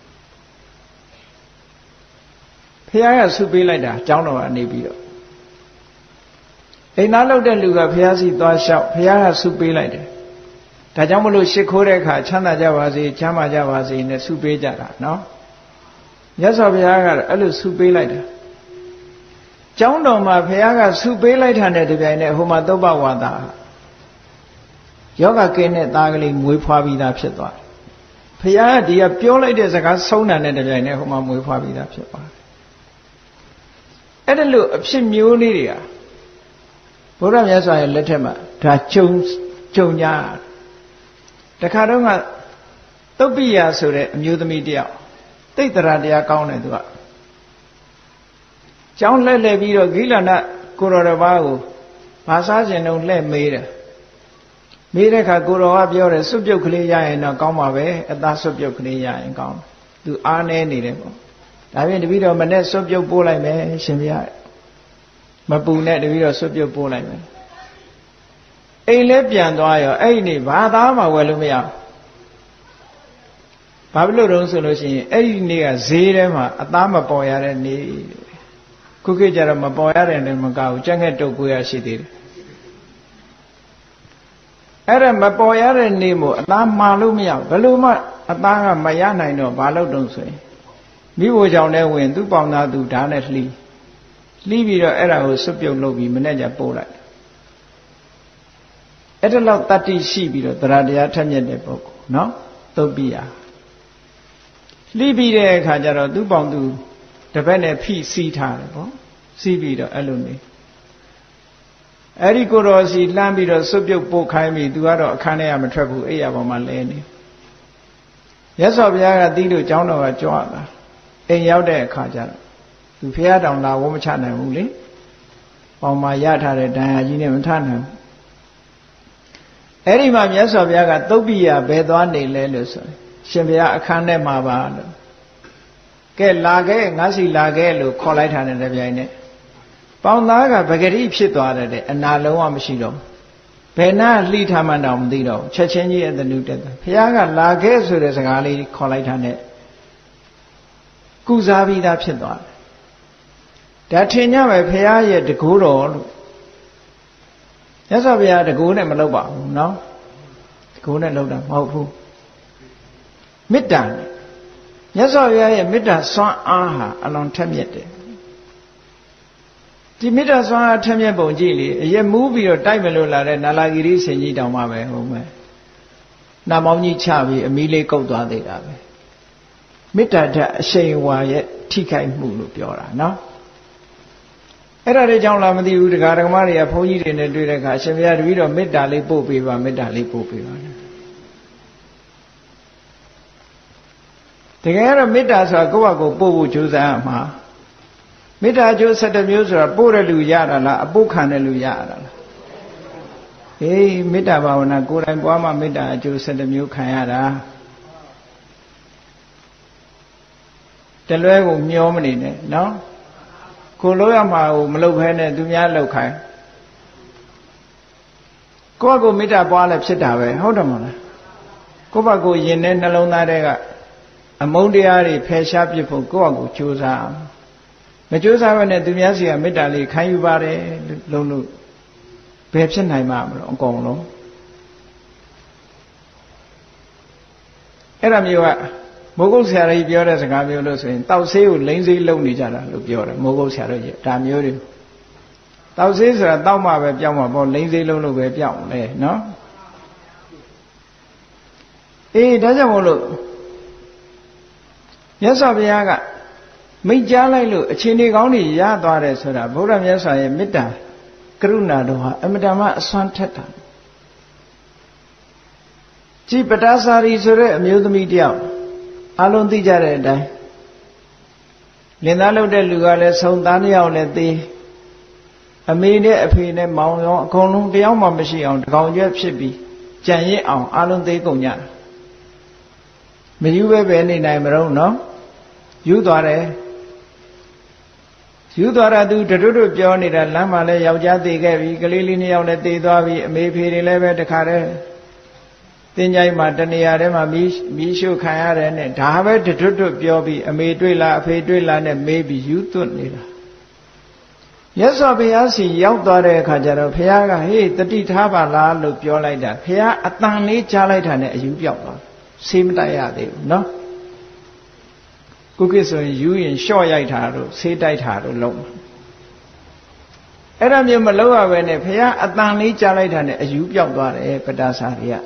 [SPEAKER 1] ဘုရားကဆုပေးလိုက်တာကျောင်းတော်ကနေပြီးတော့အိမ်သားလုပ်တဲ့လူကဘုရားစီသွားလျှောက်ဘုရားကဆုပေးလိုက်တယ်ဒါကြောင့်မလို့ရှ िख ိုးတဲ့အခါချမ်းသာကြပါစေချမ်းသာကြပါစေနဲ့ဆုပေးကြတာနော်မြတ်စွာဘုရားကအဲ့လိုဆုပေးလိုက်တာကျောင်းတော်မှာဘုရားကဆုပေးလိုက်တာနဲ့တပြိုင်နက်ဟိုမှာသုဘဝါဒယောဂကင်းတဲ့သားကလေးမွေးဖွားပြီးသားဖြစ်သွားတယ်ဘုရားကဒီကပြောလိုက်တဲ့စကားဆုံးတာနဲ့တပြိုင်နက်ဟိုမှာမွေးဖွားပြီးသားဖြစ်သွားတယ်အဲ့ဒါလို့အဖြစ်မျိုးလေးတွေကဘုရားမြတ်စွာရဲ့လက်ထက်မှာဒါကြုံကြုံကြတခါတော့ကသုပ္ပိယဆိုတဲ့အမျိုးသမီးတယောက်တိတ်တရာတရားကောင်းတယ်သူကကျောင်းလှည့်လှည့်ပြီးတော့ဂိလနကိုရောတစ်ပါးကိုဘာစားခြင်းတော့လှည့်မေးတယ်မေးတဲ့အခါကိုရောကပြောတယ်စွတ်ပြုတ်ကလေးရရင်တော့ကောင်းပါပဲအသားစွတ်ပြုတ်ကလေးရရင်ကောင်းသူအားနေနေတယ်ပေါ့ဒါပြင်တပည့်တော်မနဲ့စွတ်ပြုတ်ပို့လိုက်မယ်ရှင်ဘုရားမပူနဲ့တပည့်တော်စွတ်ပြုတ်ပို့လိုက်မယ်အိမ်လဲပြန်သွားရောအဲ့ဒီနေ့ဘာသားမှဝယ်လို့မရဘာဖြစ်လို့တုံးဆိုလို့ရှိရင်အဲ့ဒီနေ့ကဈေးထဲမှာအသားမပေါ်ရတဲ့နေ့ခုခေတ်ကျတော့မပေါ်ရတဲ့နေ့မကဘူးကြက်ငှက်တုတ်ကိုရရှိသေးတယ်အဲ့ဒါမပေါ်ရတဲ့နေ့မို့အသားမာလို့မရဘယ်လိုမှအသားကမရနိုင်တော့ဘာလို့တုံးဆိုရင်မိဖို့ကြောင့်လည်းဝင်သူ့ပေါင်သားသူဓာတ်နဲ့လှီးလှီးပြီးတော့အဲ့ဒါကိုစွတ်ပြုတ်လုပ်ပြီးမနေ့ကပို့လိုက်အဲ့ဒါလောက်တတ္တိရှိပြီးတော့တရားတရားထက်မြက်တဲ့ပုဂ္ဂိုလ်နော်သုပ္ပိယလှီးပြီးတဲ့အခါကျတော့သူ့ပေါင်သူတပည့်နဲ့ဖိစီးထားတယ်ပေါ့စီးပြီးတော့အဲ့လိုနေအဲ့ဒီကိုတော်စီလှမ်းပြီးတော့စွတ်ပြုတ်ပို့ခိုင်းပြီးသူကတော့အခန်းထဲကမထွက်ဘူးအိယာပေါ်မှာလဲနေမြတ်စွာဘုရားကတီးလို့ကျောင်းတော်ကကြွလာအိမ်ရောက်တဲ့အခါကျတော့သူဖះတောင်လာဝမချနိုင်ဘူးလေပေါင်မှာရထားတဲ့ဒဏ်ရာကြီးနဲ့မထနိုင်ဘူးအဲ့ဒီမှာမြတ်စွာဘုရားကသုပ္ပိယဘယ်သွားနေလဲလို့ဆိုရှင်ဘုရားအခန်းထဲမှာပါလို့ကဲလာခဲ့ငါစီလာခဲ့လို့ခေါ်လိုက်တာနဲ့တပြိုင်နက်ပပေါင်သားကပဂရိဖြစ်သွားတဲ့အနာလုံးဝမရှိတော့ဘယ်နာလှိထားမှတော့မသိတော့ချက်ချင်းကြီးအတနုတက်တာဘုရားကလာခဲ့ဆိုတဲ့စကားလေးခေါ်လိုက်တာနဲ့ကုစားပြီးသားဖြစ်သွားတယ်ဒါထင်ကြမယ်ဘုရားရဲ့တကူတော်လို့မြတ်စွာဘုရားတကူနဲ့မလုပ်ပါဘူးနော်တကူနဲ့လုပ်တာမဟုတ်ဘူးမေတ္တာနဲ့မြတ်စွာဘုရားရဲ့မေတ္တာစွမ်းအားဟာအလွန်ထက်မြက်တယ်ဒီမေတ္တာစွမ်းအားထက်မြက်ပုံကြည့်လေအရက်မူးပြီးတော့တိုက်မလို့လာတဲ့နာလာဂီရိဆင်ကြီးတောင်မှပဲဟုတ်မယ်နာမောင်းကြီးချပြီးအမီးလေးကုတ်သွားသေးတာပဲမေတ္တာဓာတ်အရှိန်ဝါရဲ့ထိခိုက်မှုလို့ပြောတာနော်အဲ့ဒါတွေကြောင့်လားမသိဘူးတရားဓမ္မတွေကဘုန်းကြီးတွေနဲ့တွေ့တဲ့အခါအရှင်ဘုရားတပည့်တော်မေတ္တာလေးပို့ပေးပါမေတ္တာလေးပို့ပေးပါတကယ်တော့မေတ္တာဆိုတာကိုယ့်ဘာကိုပို့ဖို့ကြိုးစားရမှာမေတ္တာကျိုး၁၇မျိုးဆိုတာပို့တဲ့လူရတာလားအပုတ်ခံတဲ့လူရတာလားဟေးမေတ္တာဘာဝနာကိုယ်တိုင်ပွားမှမေတ္တာအကျိုး၁၇မျိုးခံရတာတလွဲကိုမျောမနေနဲ့နော်ကိုလို့ရမှာကိုမလုပ်ဖဲနဲ့သူများလုပ်ခိုင်းကိုယ့်ကိုမေတ္တာပွားလဲဖြစ်တာပဲဟုတ်တယ်မဟုတ်လားကိုယ့်ဘက်ကိုယင်တဲ့နှလုံးသားတွေကအမုန်းတရားတွေဖယ်ရှားပြစ်ဖို့ကိုယ့်အကိုကြိုးစားအောင်မကြိုးစားဘဲနဲ့သူများစီကမေတ္တာလေးခံယူပါတယ်လုံးလို့ဘယ်ဖြစ်နိုင်မှာမလို့အကုန်လုံးအဲ့ဒါမျိုးကမိုးကုတ်ဆရာကြီးပြောတဲ့စကားမျိုးလို့ဆိုရင်တောက်ဆေးကိုလိမ့်ဆေးလုံနေကြတာလို့ပြောတယ်မိုးကုတ်ဆရာတို့ကြီးဒါမျိုးတွေတောက်ဆေးဆိုတာတောက်မှပဲပြောင်းမှာပေါ့လိမ့်ဆေးလုံလို့ပဲပြောင်းလေနော်အေးဒါကြောင့်မို့လို့မြတ်စွာဘုရားကမိတ်ကြားလိုက်လို့အချိန်ကောင်းတွေရသွားတယ်ဆိုတာဗုဒ္ဓမြတ်စွာရဲ့မေတ္တာကရုဏာတော်ဟာအမတန်မှအစွမ်းထက်တာကြည်ပတာစာရီဆိုတဲ့အမျိုးသမီးတယောက်အလုံးသိကြတဲ့အတိုင်းလင်သားလုပ်တဲ့လူကလည်းဆုံးသားနှစ်ယောက်လည်းသေအမေနဲ့အဖေနဲ့မောင်ရောအကုန်လုံးတယောက်မှမရှိအောင်တကောင်ကျွဲဖြစ်ပြီးကြံရစ်အောင်အလုံးသေးကုန်ကြတာမယူပဲပဲနေနိုင်မတော့နော်ယူသွားတယ်ယူသွားတာသူတွတ်တွတ်ပြောနေတာလမ်းမှာလဲယောက်ျားသေခဲ့ပြီကလေးလေးနှစ်ယောက်လည်းသေသွားပြီအမေဖေတွေလည်းပဲတခါတည်းတင်းကြိုင်မှာတနေရာထဲမှာမီးမီးရှို့ခံရတယ်နဲ့ဒါပဲတွတ်တွတ်ပြောပြီးအမေတွေ့လားအဖေတွေ့လားနဲ့မေးပြီးယူသွတ်နေတာမြတ်စွာဘုရားစီရောက်သွားတဲ့အခါကျတော့ဘုရားကဟေးတတိထားပါလားလို့ပြောလိုက်တာဘုရားအတန်လေးကြားလိုက်တာနဲ့အယူပြောက်သွားဆေးမတိုက်ရသေးဘူးနော်ခုကိဆိုရင်ယူရင်လျှော့ရိုက်တာတို့ဆေးတိုက်တာတို့လုံးအဲ့ဒါမျိုးမလုပ်ရဘဲနဲ့ဘုရားအတန်လေးကြားလိုက်တာနဲ့အယူပြောက်သွားတယ်ပတာစာတွေက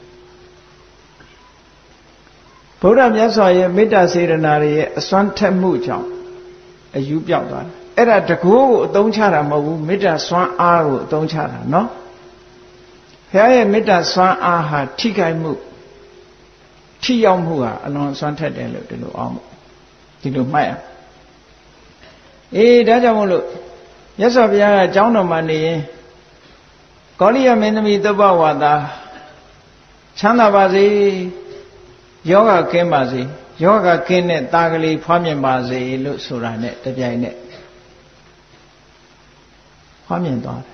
[SPEAKER 1] ဗုဒ္ဓမြတ်စွာရဲ့မေတ္တာစေတနာတွေရဲ့အစွမ်းထက်မှုကြောင့်အယူပြောက်သွားတယ်အဲ့ဒါတကူကိုအသုံးချတာမဟုတ်ဘူးမေတ္တာစွမ်းအားကိုအသုံးချတာနော်ဘုရားရဲ့မေတ္တာစွမ်းအားဟာထိခိုက်မှုထိရောက်မှုဟာအလွန်စွမ်းထက်တယ်လို့ဒီလိုအောင်ဒီလိုမှတ်ရအေးဒါကြောင့်မို့လို့မြတ်စွာဘုရားကကျောင်းတော်မှာနေရင်ကောလိယမင်းသမီးသုဘဝါဒချမ်းသာပါစေယောဂကင်းပါစေယောဂကင်းတဲ့တာကလေးဖွားမြင်ပါစေလို့ဆိုတာနဲ့တပြိုင်နက်ဖွားမြင်သွားတယ်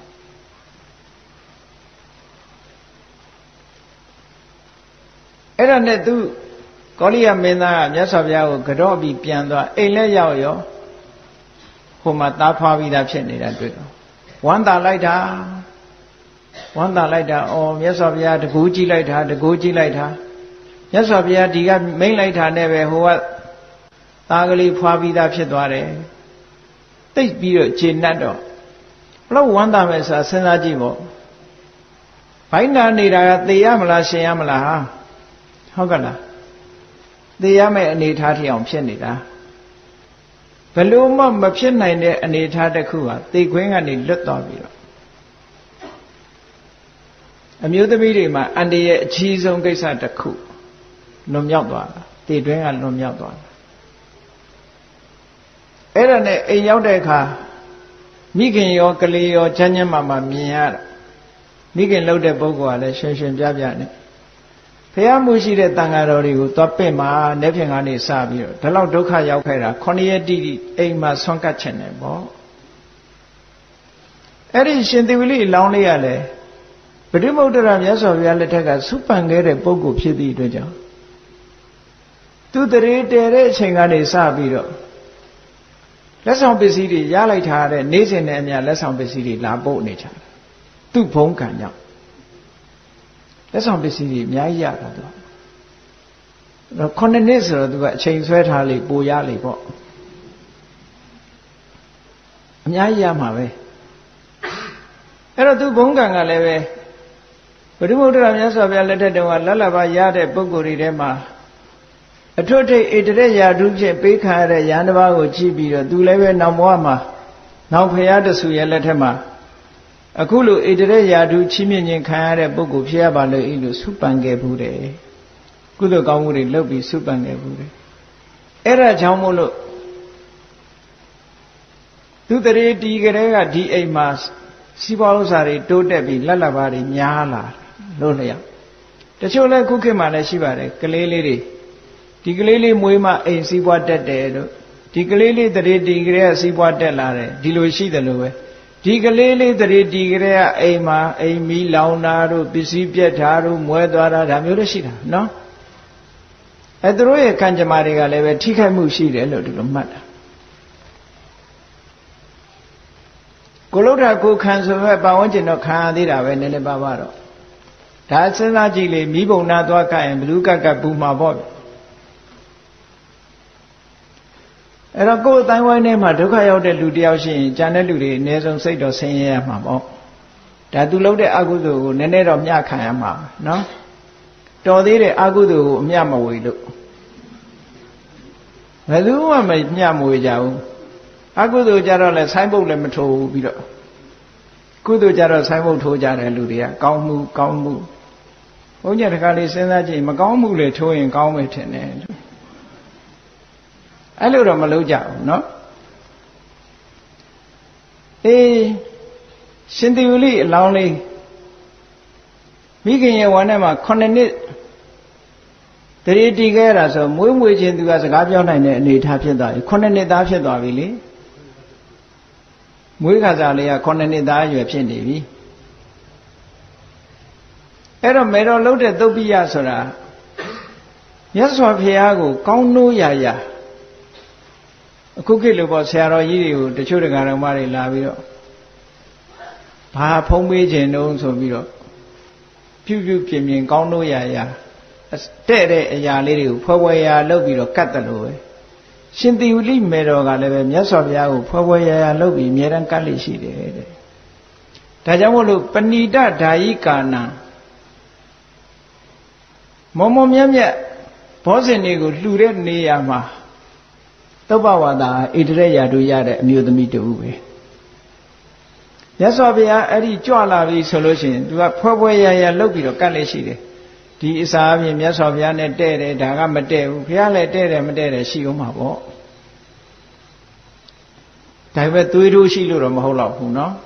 [SPEAKER 1] အဲ့ဒါနဲ့သူကောလိယမင်းသားကမြတ်စွာဘုရားကိုကြော့ပြီးပြန်သွားအိမ်လက်ရောက်ရောဟိုမှာသားဖွားပြီးသားဖြစ်နေတာတွေ့တော့ဝမ်းသာလိုက်တာဝမ်းသာလိုက်တာအော်မြတ်စွာဘုရားတကူကြည့်လိုက်တာတကူကြည့်လိုက်တာမြတ်စွာဘုရားဒီကမိန့်လိုက်တာနဲ့ပဲဟိုကသားကလေးဖွားပြီးသားဖြစ်သွားတယ်တိတ်ပြီးတော့ခြေနှက်တော့ဘလို့ဝမ်းသာမယ်ဆိုတာစဉ်းစားကြည့်ပေါ့ဘိုင်းနာနေတာကသေရမလားရှင်ရမလားဟုတ်ကလားသေရမယ့်အနေထားထီအောင်ဖြစ်နေတာဘလို့မှမဖြစ်နိုင်တဲ့အနေထားတစ်ခုဟာသေခွင်းကနေလွတ်သွားပြီးတော့အမျိုးသမီးတွေမှာအန္တရာယ်အကြီးဆုံးကိစ္စတစ်ခုလွန်မြောက်သွားတာသေတွင်းကလွန်မြောက်သွားတာအဲ့ဒါနဲ့အိမ်ရောက်တဲ့အခါမိခင်ရောကလေးရောချမ်းချမ်းမာမာမြင်ရတာမိခင်လှုပ်တဲ့ပုဂ္ဂိုလ်ကလည်းရှင်ရှင်ပြပြနဲ့ဖះမှုရှိတဲ့တန်ဃာတော်တွေကိုသွားပင့်မှာလက်ဖြင့်ကနေစပြီးတော့ဒီလောက်ဒုက္ခရောက်ခဲ့တာခொနည်းရက်တိတိအိမ်မှာဆွမ်းကတ်ချင်တယ်ပေါ့အဲ့ဒီရှင်သေဝိလိလောင်းလေးရလေဗုဒ္ဓမုဒ္ဒရာမြတ်စွာဘုရားလက်ထက်ကစုပန်ခဲ့တဲ့ပုဂ္ဂိုလ်ဖြစ်သည့်အတွက်ကြောင့်သူတရေတည်တဲ့အချိန်ကနေစပြီးတော့လက်ဆောင်ပစ္စည်းတွေရလိုက်ထားတဲ့နေ့စဉ်နဲ့အမျှလက်ဆောင်ပစ္စည်းတွေလာပို့နေကြတယ်သူ့ဘုံကံကြောင့်လက်ဆောင်ပစ္စည်းတွေအများကြီးရတာသူတော့ခုနှစ်နှစ်ဆိုတော့သူကအချိန်ဆွဲထားလေပိုရလေပေါ့အများကြီးရမှာပဲအဲ့တော့သူဘုံကံကလည်းပဲဗုဒ္ဓမုဒ္ဒရာမြတ်စွာဘုရားလက်ထက်တုန်းကလက်လဘာရတဲ့ပုဂ္ဂိုလ်တွေထဲမှာအထွတ်ထိပ်ဣတရရာဓုဖြင့်ပေးခံရတဲ့ယန္တဘာကိုကြည့်ပြီးတော့သူလည်းပဲနောက်ဘဝမှာနောက်ဖရာတဆူရဲ့လက်ထက်မှာအခုလိုဣတရရာဓုချီးမြှင့်ခြင်းခံရတဲ့ပုဂ္ဂိုလ်ဖြစ်ရပါလို့ဤလိုစုပန်ခဲ့ဘူးတယ်ကုသိုလ်ကောင်းမှုတွေလုပ်ပြီးစုပန်ခဲ့ဘူးတယ်အဲ့ဒါကြောင့်မို့လို့သူတရေတီကလေးကဒီအိမ်မှာစီးပွားဥစ္စာတွေတိုးတက်ပြီးလက်လဘာတွေများလာလို့လျောက်တချို့လဲခုခေတ်မှာလည်းရှိပါတယ်ကလေးလေးတွေဒီကလေးလေးမွေးမှအိမ်စီးပွားတက်တယ်လို့ဒီကလေးလေးတရေတီကလေးကစီးပွားတက်လာတယ်ဒီလိုရှိတယ်လို့ပဲဒီကလေးလေးတရေတီကလေးကအိမ်မှာအိမ်မီလောင်တာတို့ပစ္စည်းပြက်တာတို့မွဲသွားတာဒါမျိုးလည်းရှိတာနော်အဲသူတို့ရဲ့ကံကြမ္မာတွေကလည်းပဲထိခိုက်မှုရှိတယ်လို့ဒီလိုမှတ်တာကိုလုဒ္ဓကိုခံဆိုမဲ့ပတ်ဝန်းကျင်တော့ခံရသေးတာပဲနည်းနည်းပါးပါတော့ဒါစဉ်းစားကြည့်လေမိဘုံနာသွားကရင်ဘလူးကက်ကပူမှာပေါ့အဲ့တော့ကိုယ်အတိုင်းဝိုင်းထဲမှာဒုက္ခရောက်တဲ့လူတယောက်ရှိရင်ကြံတဲ့လူတွေအနည်းဆုံးစိတ်တော့ဆင်းရဲရမှာပေါ့ဒါသူလုပ်တဲ့အကုသိုလ်ကိုနည်းနည်းတော့မျှခံရမှာနော်တော်သေးတဲ့အကုသိုလ်ကိုအမျှမဝေလို့ဘယ်သူမှမမျှမဝေကြဘူးအကုသိုလ်ကြတော့လဲဆိုင်းပုတ်လည်းမထိုးဘူးပြီးတော့ကုသိုလ်ကြတော့ဆိုင်းပုတ်ထိုးကြတယ်လူတွေကကောင်းမှုကောင်းမှုဘုန်းကြီးတခါလေးစဉ်းစားကြည့်မကောင်းမှုလေထိုးရင်ကောင်းမယ်ထင်တယ်အဲ့လိုတော့မလုပ်ကြဘူးเนาะအေးရှင်သေဝိလိအလောင်းလေးမိခင်ရဲ့ဝမ်းထဲမှာခုနှစ်နှစ်တရေတီခဲ့ရတာဆိုမွေးမွေးချင်းသူကစကားပြောနိုင်တဲ့အနေထားဖြစ်သွားပြီခုနှစ်နှစ်သားဖြစ်သွားပြီလေမွေးခါစားလေးကခုနှစ်နှစ်သားအရွယ်ဖြစ်နေပြီအဲ့တော့မေတော်လှုပ်တဲ့သုတ်ပိယဆိုတာမြတ်စွာဘုရားကိုကောင်းနိုးရာရာအခုခေတ်လိုပေါ့ဆရာတော်ကြီးတွေကိုတချို့တရားတော်မတွေလာပြီးတော့ဘာဖုံးပေးခြင်းတုံးဆိုပြီးတော့ပြုပြုပြင်းပြင်းကောင်းနိုးရာရာတဲ့တဲ့အရာလေးတွေကိုဖွဲဖွဲရာလုပ်ပြီးတော့ကတ်တယ်လို့ပဲရှင်သေဝိလိမေတော်ကလည်းပဲမြတ်စွာဘုရားကိုဖွဲဖွဲရာရာလုပ်ပြီးအမြဲတမ်းကတ်လိရှိတယ်တဲ့ဒါကြောင့်မို့လို့ပဏိတဓာယိကာနံမောမောမြတ်မြတ်ဘောဇင်တွေကိုလှူတဲ့နေရာမှာသုဘဝါဒဣတရရာတို့ရတဲ့အမျိုးသမီးတူပဲမြတ်စွာဘုရားအဲ့ဒီကြွလာပြီဆိုလို့ရှိရင်သူကဖွဲဖွဲရာရာလုပ်ပြီးတော့ကတ်လိရှိတယ်ဒီအစာအပြင်မြတ်စွာဘုရားနဲ့တဲ့တယ်ဒါကမတဲ့ဘူးဘုရားလည်းတဲ့တယ်မတဲ့တယ်ရှိအောင်မှာပေါ့ဒါပဲသွေးထိုးရှိလို့တော့မဟုတ်တော့ဘူးเนาะ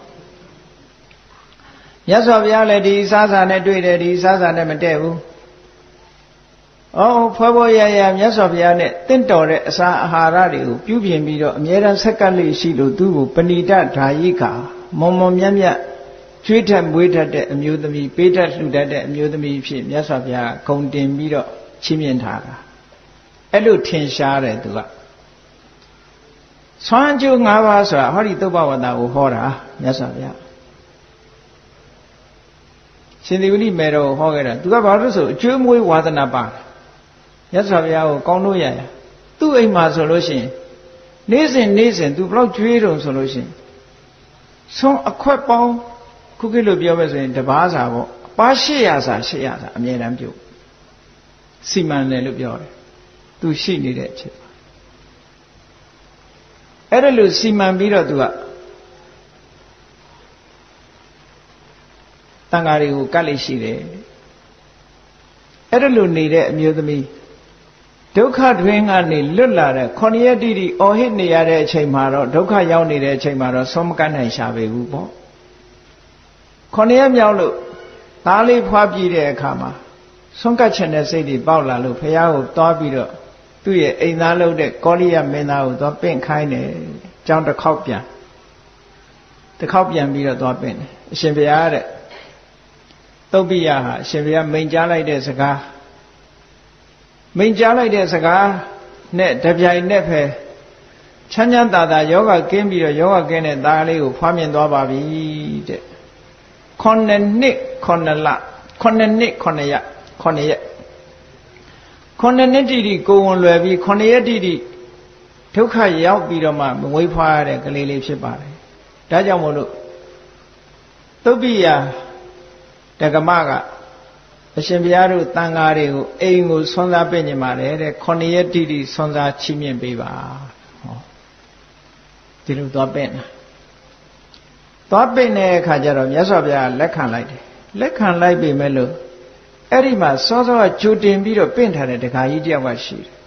[SPEAKER 1] မြတ်စွာဘုရားလည်းဒီအစာစာနဲ့တွေ့တယ်ဒီအစာစာနဲ့မတဲ့ဘူးအော်ဖွဲဖွဲရရမြတ်စွာဘုရားနဲ့တင့်တော်တဲ့အစာအာဟာရတွေကိုပြုပြင်ပြီးတော့အမြဲတမ်းဆက်ကပ်လေးရှိလို့သူ့ကိုပဏိတဓာယိကာမွန်မွန်မြတ်မြတ်ကျွေးထက်မွေးတတ်တဲ့အမျိုးသမီးပေးတတ်လှူတတ်တဲ့အမျိုးသမီးဖြစ်မြတ်စွာဘုရားဂုဏ်တင်ပြီးတော့ချီးမြှင့်ထားတာအဲ့လိုထင်ရှားတယ်သူကဆွမ်းကျိုး၅ပါးဆိုတာဟောဒီသုဘဝတ္တကိုဟောတာမြတ်စွာဘုရားရှင်သေဝိလိမေတော်ဟောခဲ့တာသူကဘာလို့ဆိုအကျွေးမွေးဝါသနာပါမြတ်စွာဘုရားကိုကောင်းလို့ရရသူ့အိမ်မှာဆိုလို့ရှိရင်နေ့စဉ်နေ့စဉ်သူဘလောက်ကျွေးတုံဆိုလို့ရှိရင်ဆုံးအခွက်ပေါင်းခုခေတ်လိုပြောပဲဆိုရင်တပါးစာပေါ့အပါး၈ရာစာ၈ရာစာအမြဲတမ်းပြုတ်စီမံတယ်လို့ပြောတယ်သူရှိနေတဲ့အချက်အဲ့ဒါလို့စီမံပြီးတော့သူကတန်ဃာတွေကိုကတ်လိရှိတယ်အဲ့ဒါလို့နေတဲ့အမျိုးသမီးဒုက္ခတွင်ကနေလွတ်လာတဲ့ခொနည်းတိတိအော်ဟစ်နေရတဲ့အချိန်မှာတော့ဒုက္ခရောက်နေတဲ့အချိန်မှာတော့ဆုံးမကတ်နိုင်ရှာပေဘူးပေါ့ခொနည်းမြောက်လို့သားလေးဖွားပြည့်တဲ့အခါမှာဆုံးကတ်ချင်တဲ့စိတ်တွေပေါက်လာလို့ဘုရားကိုတွားပြီးတော့သူ့ရဲ့အိမ်သားလုပ်တဲ့ကောလိယမင်းသားကိုသွားပင့်ခိုင်းတယ်ကြောင်းတစ်ခေါက်ပြန်တစ်ခေါက်ပြန်ပြီးတော့သွားပင့်တယ်အရှင်ဘုရားတဲ့သုတ်ပိယဟာအရှင်ဘုရားမိန့်ကြားလိုက်တဲ့စကားမိန့်ကြားလိုက်တဲ့စကားနဲ့တပြိုင်နက်ပဲချမ်းချမ်းသာသာယောဂကင်းပြီးတော့ယောဂကင်းတဲ့သားလေးကိုဖွားမြင်သွားပါပြီတဲ့ခုနှစ်နှစ်ခုနှစ်လခုနှစ်နှစ်ခုနှစ်ရက်ခုနှစ်ရက်ခုနှစ်နှစ်တိတိကိုယ်ဝင်လွယ်ပြီးခုနှစ်ရက်တိတိဒုက္ခရောက်ပြီးတော့မှမွေးဖွားရတဲ့ကလေးလေးဖြစ်ပါတယ်ဒါကြောင့်မို့လို့သုတ်ပိယတက္ကမကအရှင်ဘုရားတို့တန်ဃာတွေကိုအိမ်ကိုဆွမ်းစားပေးနေပါတယ်တဲ့ခုနှစ်ရက်တိတိဆွမ်းစားချီးမြှင့်ပေးပါဟောဒီလိုသွားပင့်တာသွားပင့်တဲ့အခါကျတော့မြတ်စွာဘုရားလက်ခံလိုက်တယ်လက်ခံလိုက်ပြီမဲ့လို့အဲ့ဒီမှာစောစောကကြိုတင်ပြီးတော့ပင့်ထားတဲ့ဒကာကြီးတယောက်ကရှိတယ်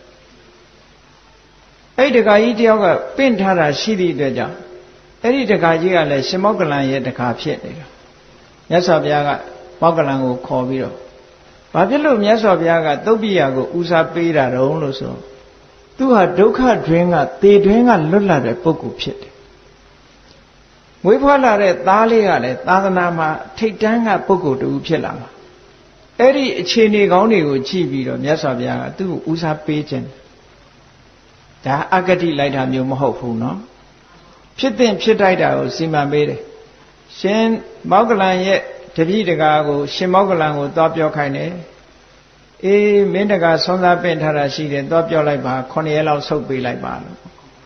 [SPEAKER 1] အဲ့ဒီဒကာကြီးတယောက်ကပင့်ထားတာရှိသည့်အတွက်ကြောင့်အဲ့ဒီဒကာကြီးကလည်းရှင်မောက္ကလန်ရဲ့ဒကာဖြစ်နေတာမြတ်စွာဘုရားကမောက္ကလန်ကိုခေါ်ပြီးတော့ဘာဖြစ်လို့မြတ်စွာဘုရားကသုတ်ပိယကိုဦးစားပေးတာတုံးလို့ဆိုသူဟာဒုက္ခတွင်ကသေတွင်ကလွတ်လာတဲ့ပုဂ္ဂိုလ်ဖြစ်တယ်မွေးဖွားလာတဲ့သားလေးကလည်းသာသနာမှာထိတ်တန်းကပုဂ္ဂိုလ်တူဖြစ်လာမှာအဲ့ဒီအခြေအနေကောင်းတွေကိုကြည့်ပြီးတော့မြတ်စွာဘုရားကသူ့ကိုဦးစားပေးခြင်းဒါအဂတိလိုက်တာမျိုးမဟုတ်ဘူးเนาะဖြစ်တဲ့ဖြစ်တိုက်တာကိုစီမံပေးတယ်ရှင်မောက္ကလန်ရဲ့တပည့်တကာကိုရှင်မောက္ကလန်ကိုသွားပြောခိုင်းတယ်အေးမင်းတကာဆွမ်းစားပင့်ထားတာရှိတယ်သွားပြောလိုက်ပါခုနှစ်ရက်လောက်ဆုပ်ပေးလိုက်ပါလို့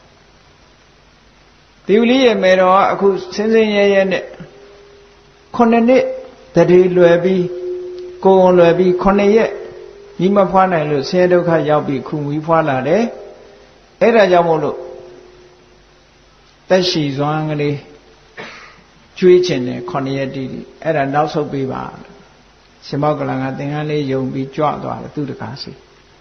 [SPEAKER 1] ဒီဦးလေးရဲ့မေတော်ကအခုစင်းစင်းရဲရဲနဲ့ခုနှစ်နှစ်တတိလွယ်ပြီးကိုယ်လွယ်ပြီးခုနှစ်ရက်ညီမဖွားနိုင်လို့ဆင်းရဲဒုက္ခရောက်ပြီးခုမီးဖွားလာတယ်အဲ့ဒါကြောင့်မို့လို့တက်ရှိစွမ်းကလေးကျွေးချင်တယ်ခုနှစ်ရက်တည်းတည်းအဲ့ဒါနောက်ဆုတ်ပေးပါရှင်မောက္ကလန်ကသင်္ကန်းလေးယုံပြီးကြွသွားတယ်သူတကားစီ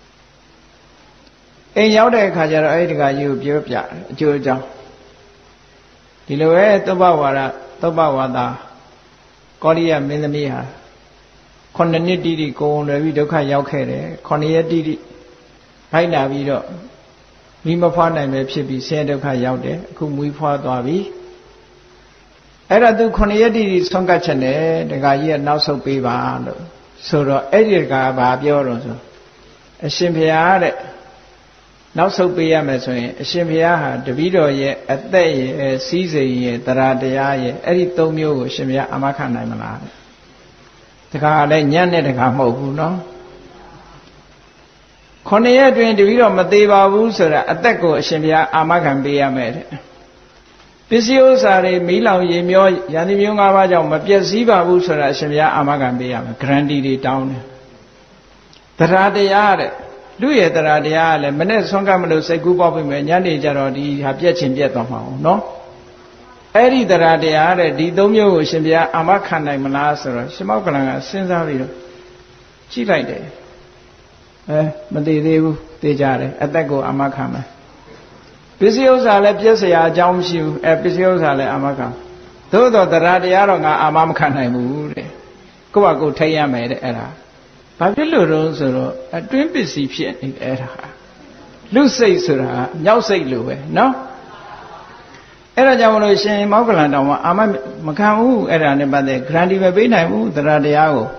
[SPEAKER 1] အိမ်ရောက်တဲ့အခါကျတော့အဲ့ဒီတကားကြီးကိုပြောပြအကျိုးအကြောင်းဒီလိုပဲသုဘဝါဒသုဘဝါဒကောရိယမင်းသမီးဟာခုနှစ်နှစ်တိတိကိုယ်လွယ်ပြီးဒုက္ခရောက်ခဲ့တယ်ခုနှစ်ရက်တိတိဖိုက်လာပြီးတော့မိမဖွားနိုင်ပဲဖြစ်ပြီးဆင်းရဲဒုက္ခရောက်တယ်အခုမွေးဖွားသွားပြီအဲ့ဒါသူခုနှစ်ရက်တိတိဆုံးကတ်ချက်နဲ့ဒကာကြီးကနောက်ဆုတ်ပေးပါလို့ဆိုတော့အဲ့ဒီဒကာကဘာပြောတော့ဆိုအရှင်ဘုရားတဲ့နောက်ဆုတ်ပေးရမယ်ဆိုရင်အရှင်ဘုရားဟာတပည့်တော်ရဲ့အသက်ရဲ့စီးစိမ်ရဲ့တရားတရားရဲ့အဲ့ဒီသုံးမျိုးကိုရှင်ဘုရားအာမခံနိုင်မလားတခါလည်းညံ့တဲ့တခါမဟုတ်ဘူးနော်ခုနှစ်ရက်တွင်တပည့်တော်မသေးပါဘူးဆိုတာအသက်ကိုအရှင်ဘုရားအာမခံပေးရမယ်တဲ့ပစ္စည်းဥစ္စာတွေမီးလောင်ရေမျောယန္တိမျိုး၅ပါးကြောင့်မပျက်စီးပါဘူးဆိုတာအရှင်ဘုရားအာမခံပေးရမယ်ဂရန်တီတွေတောင်းတယ်တရားတရားတဲ့လူရဲ့တရားတရားကလည်းမနဲ့ဆွမ်းကပ်မလို့စိတ်ကူးပေါက်ပြီမယ်ညနေကျတော့ဒီဟာပြက်ချင်ပြက်သွားမှာအောင်နော်အဲ့ဒီတရားတရားတဲ့ဒီသုံးမျိုးကိုရှင်ဘုရားအာမခံနိုင်မလားဆိုတော့ရှင်မောက္ကလန်ကစဉ်းစားပြီးတော့ကြည့်လိုက်တယ်အဲမသေးသေးဘူးသိကြတယ်အသက်ကိုအာမခံမယ်ပစ္စည်းဥစ္စာလည်းပြည့်စရာအကြောင်းမရှိဘူးအဲပစ္စည်းဥစ္စာလည်းအာမခံသို့တော့တရားတရားတော့ငါအာမမခံနိုင်ဘူးတဲ့ကိုယ့်ဘာကိုယ်ထိတ်ရမယ်တဲ့အဲ့ဒါဘာဖြစ်လို့တော့ဆိုတော့အတွင်းပစ္စည်းဖြစ်နေတယ်အဲ့ဒါလူစိတ်ဆိုတာမြောက်စိတ်လိုပဲနော်အဲ့ဒါကြောင့်မလို့ရှင်မောက္ကလန်တောင်မှအာမမခံဘူးအဲ့ဒါနဲ့ပတ်သက်ဂရန်တီမပေးနိုင်ဘူးတရားတရားကို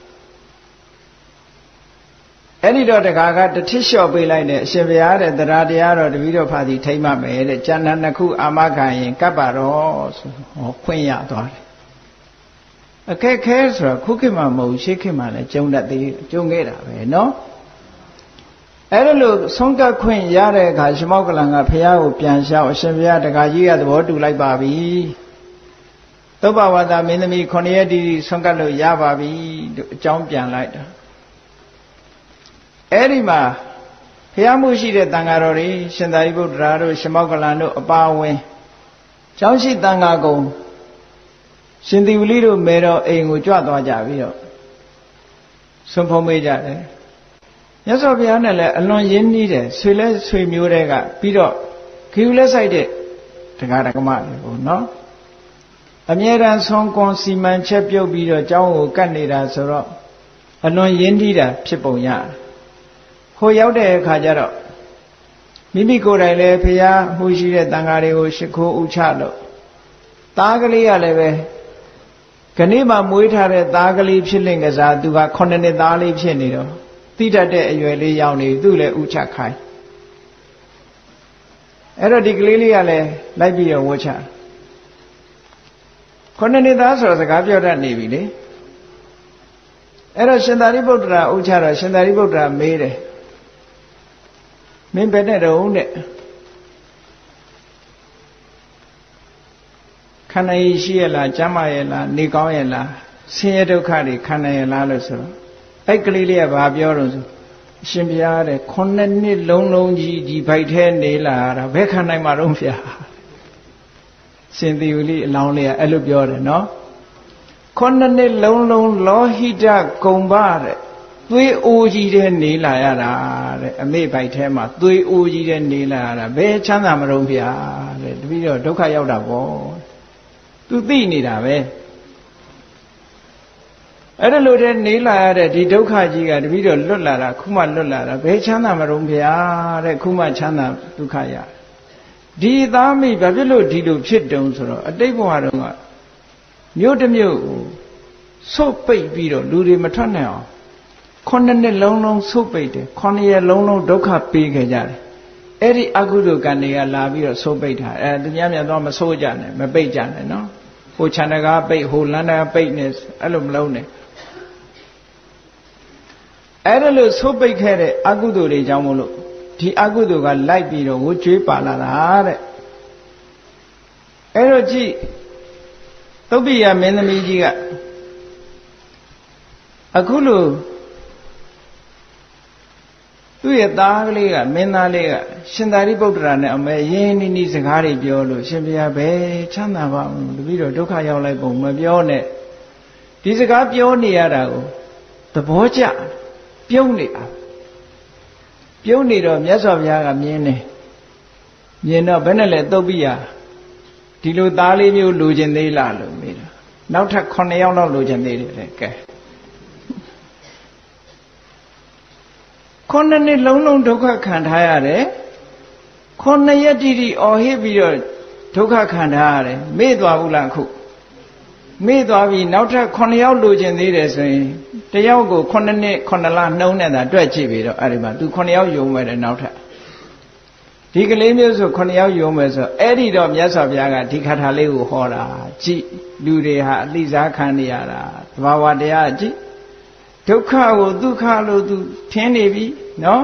[SPEAKER 1] အဲ့ဒီတော့တခါကတထစ်လျှော့ပေးလိုက်တယ်အရှင်ဘုရားတဲ့တရားတရားတော့တပည့်တော်ဖာစီထိမ့်မှမယ်တဲ့ကျန်တဲ့နှစ်ခုအာမခံရင်ကပ်ပါတော့ဆိုဟောခွင့်ရသွားတယ်အခက်ခဲဆိုတော့ခုခေတ်မှာမဟုတ်ရှေ့ခေတ်မှာလည်းကျုံတတ်သေးကျုံခဲ့တာပဲနော်အဲ့ဒါလို့ဆုံးကတ်ခွင့်ရတဲ့အခါရှင်မောက္ကလန်ကဘုရားကိုပြန်လျှောက်အရှင်ဘုရားတခါကြီးကသဘောတူလိုက်ပါပြီသုဘဝါဒမင်းသမီးခုနှစ်ရက်တည်းဆုံးကတ်လို့ရပါပြီအကြောင်းပြန်လိုက်တာအဲ့ဒီမှာဘုရားမှုရှိတဲ့တန်ဃာတော်တွေရှင်သာရိပုတ္တရာတို့ရှင်မောက္ကလန်တို့အပါအဝင်ကျောင်းရှိတန်ဃာကုံရှင်သီဝလိတို့မေတော်အိမ်ကိုကြွသွားကြပြီးတော့ဆွန်ဖုံးမေးကြတယ်မြတ်စွာဘုရားနဲ့လည်းအလွန်ရင်းနှီးတယ်ဆွေလဲဆွေမျိုးတွေကပြီးတော့ခီးလဲဆိုင်တဲ့တရားဓမ္မတွေကိုနော်အမြဲတမ်းဆွန်ကွန်စီမံချက်ပြုတ်ပြီးတော့ကျောင်းကိုကတ်နေတာဆိုတော့အလွန်ရင်းနှီးတာဖြစ်ပုံရတယ်ဟိုရောက်တဲ့အခါကျတော့မိမိကိုယ်တိုင်လည်းဘုရားမှုရှိတဲ့တန်ဃာတွေကိုရှ िख ိုးဥချလို့သားကလေးကလည်းပဲခဏမှမွေးထားတဲ့သားကလေးဖြစ်လင့်ကစားသူကခုနှစ်နှစ်သားလေးဖြစ်နေတော့တိတတ်တဲ့အရွယ်လေးရောက်နေသူ့လည်းဥချခိုင်းအဲ့တော့ဒီကလေးလေးကလည်းလိုက်ပြီးတော့ဝှချခုနှစ်နှစ်သားဆိုတော့စကားပြောတတ်နေပြီလေအဲ့တော့ရှင်သာရိပုတ္တရာဥချတော့ရှင်သာရိပုတ္တရာမေးတယ်မင်းဘယ်နဲ့တော့တဲ့ခန္ဓာရည်ရှိရလားကျမ်းမာရလားနေကောင်းရလားဆင်းရဲဒုက္ခတွေခံနိုင်ရလားလို့ဆိုတော့အဲ့ကလေးလေးကဘာပြောတော့ဆိုအရှင်ဘုရားတဲ့ခုနှစ်နှစ်လုံးလုံးကြီးဒီဘိုက်ထဲနေလာတာဘယ်ခံနိုင်မှာတော့ဖျားရှင်သေဝလိအလောင်းလေးကအဲ့လိုပြောတယ်နော်ခုနှစ်နှစ်လုံးလုံးလောဟိတကုံဘတဲ့သွေးအိုးကြီးတဲ့နေလာရတာတဲ့အမေဘိုက်ထဲမှာသွေးအိုးကြီးတဲ့နေလာရတာဘယ်ချမ်းသာမတော့ဖျားတဲ့တပည့်တော့ဒုက္ခရောက်တာပေါ့သူသိနေတာပဲအဲ့ဒါလို့တဲ့နေလာရတဲ့ဒီဒုက္ခကြီးကတပည့်တော်လွတ်လာတာခုမှလွတ်လာတာဘယ်ချမ်းသာမတော့ဗျာတဲ့ခုမှချမ်းသာဒုက္ခရဒီသားမိဘာဖြစ်လို့ဒီလိုဖြစ်တုံဆိုတော့အတိတ်ဘဝတုန်းကမြို့တစ်မြို့ဆုတ်ပိတ်ပြီးတော့လူတွေမထွက်နိုင်အောင်ခုနှစ်နှစ်လုံးလုံးဆုတ်ပိတ်တယ်ခုနှစ်ရက်လုံးလုံးဒုက္ခပေးခဲ့ကြတယ်အဲ့ဒီအကုသိုလ်ကံတွေကလာပြီးတော့ဆုတ်ပိတ်တာအဲသူများများတော့မဆိုးကြနဲ့မပိတ်ကြနဲ့နော်ဟိုခြံတကားပိတ်ဟိုလမ်းတကားပိတ်နေအဲ့လိုမလုံးနဲ့အဲ့ဒါလို့ဆုတ်ပိတ်ခဲ့တဲ့အကုသိုလ်တွေကြောင့်မို့လို့ဒီအကုသိုလ်ကလိုက်ပြီးတော့ဝှကျွေးပါလာတာတဲ့အဲ့တော့ကြည့်သုပ္ပိယမင်းသမီးကြီးကအခုလို့သူ့ရဲ့သားကလေးကမင်းသားလေးကရှင်သာရိပုတ္တရာနဲ့အမေရင်းနှီးနှီးစကားတွေပြောလို့ရှင်ဘုရားပဲချမ်းသာပါအောင်တပည့်တော်ဒုက္ခရောက်လိုက်ပုံမပြောနဲ့ဒီစကားပြောနေရတာကိုသဘောကျပြုံးနေတာပြုံးနေတော့မြတ်စွာဘုရားကမြင်တယ်မြင်တော့ဘယ်နဲ့လဲသုပ္ပိယဒီလိုသားလေးမျိုးလိုချင်သေးလားလို့မေးတာနောက်ထပ်ခုနှစ်ယောက်လောက်လိုချင်သေးတယ်လေကဲခုနှစ်နှစ်လုံးလုံးဒုက္ခခံထားရတယ်ခုနှစ်ရက်တိတိအော်ဟစ်ပြီးတော့ဒုက္ခခံထားရတယ်မေ့သွားဘူးလားအခုမေ့သွားပြီနောက်ထပ်ခုနှစ်ယောက်လိုချင်သေးတယ်ဆိုရင်တယောက်ကိုခုနှစ်နှစ်ခုနှစ်လနှုံးနေတာတွက်ကြည့်ပြီတော့အဲ့ဒီမှာသူခုနှစ်ယောက်ယုံမယ်တဲ့နောက်ထပ်ဒီကလေးမျိုးဆိုခုနှစ်ယောက်ယုံမယ်ဆိုအဲ့ဒီတော့မြတ်စွာဘုရားကဒီခါထာလေးကိုဟောတာကြည့်လူတွေဟာအလိစားခံနေရတာသဘာဝတရားကြည့်ဒုက္ခကိုဒုက္ခလို့သူထင်နေပြီနော်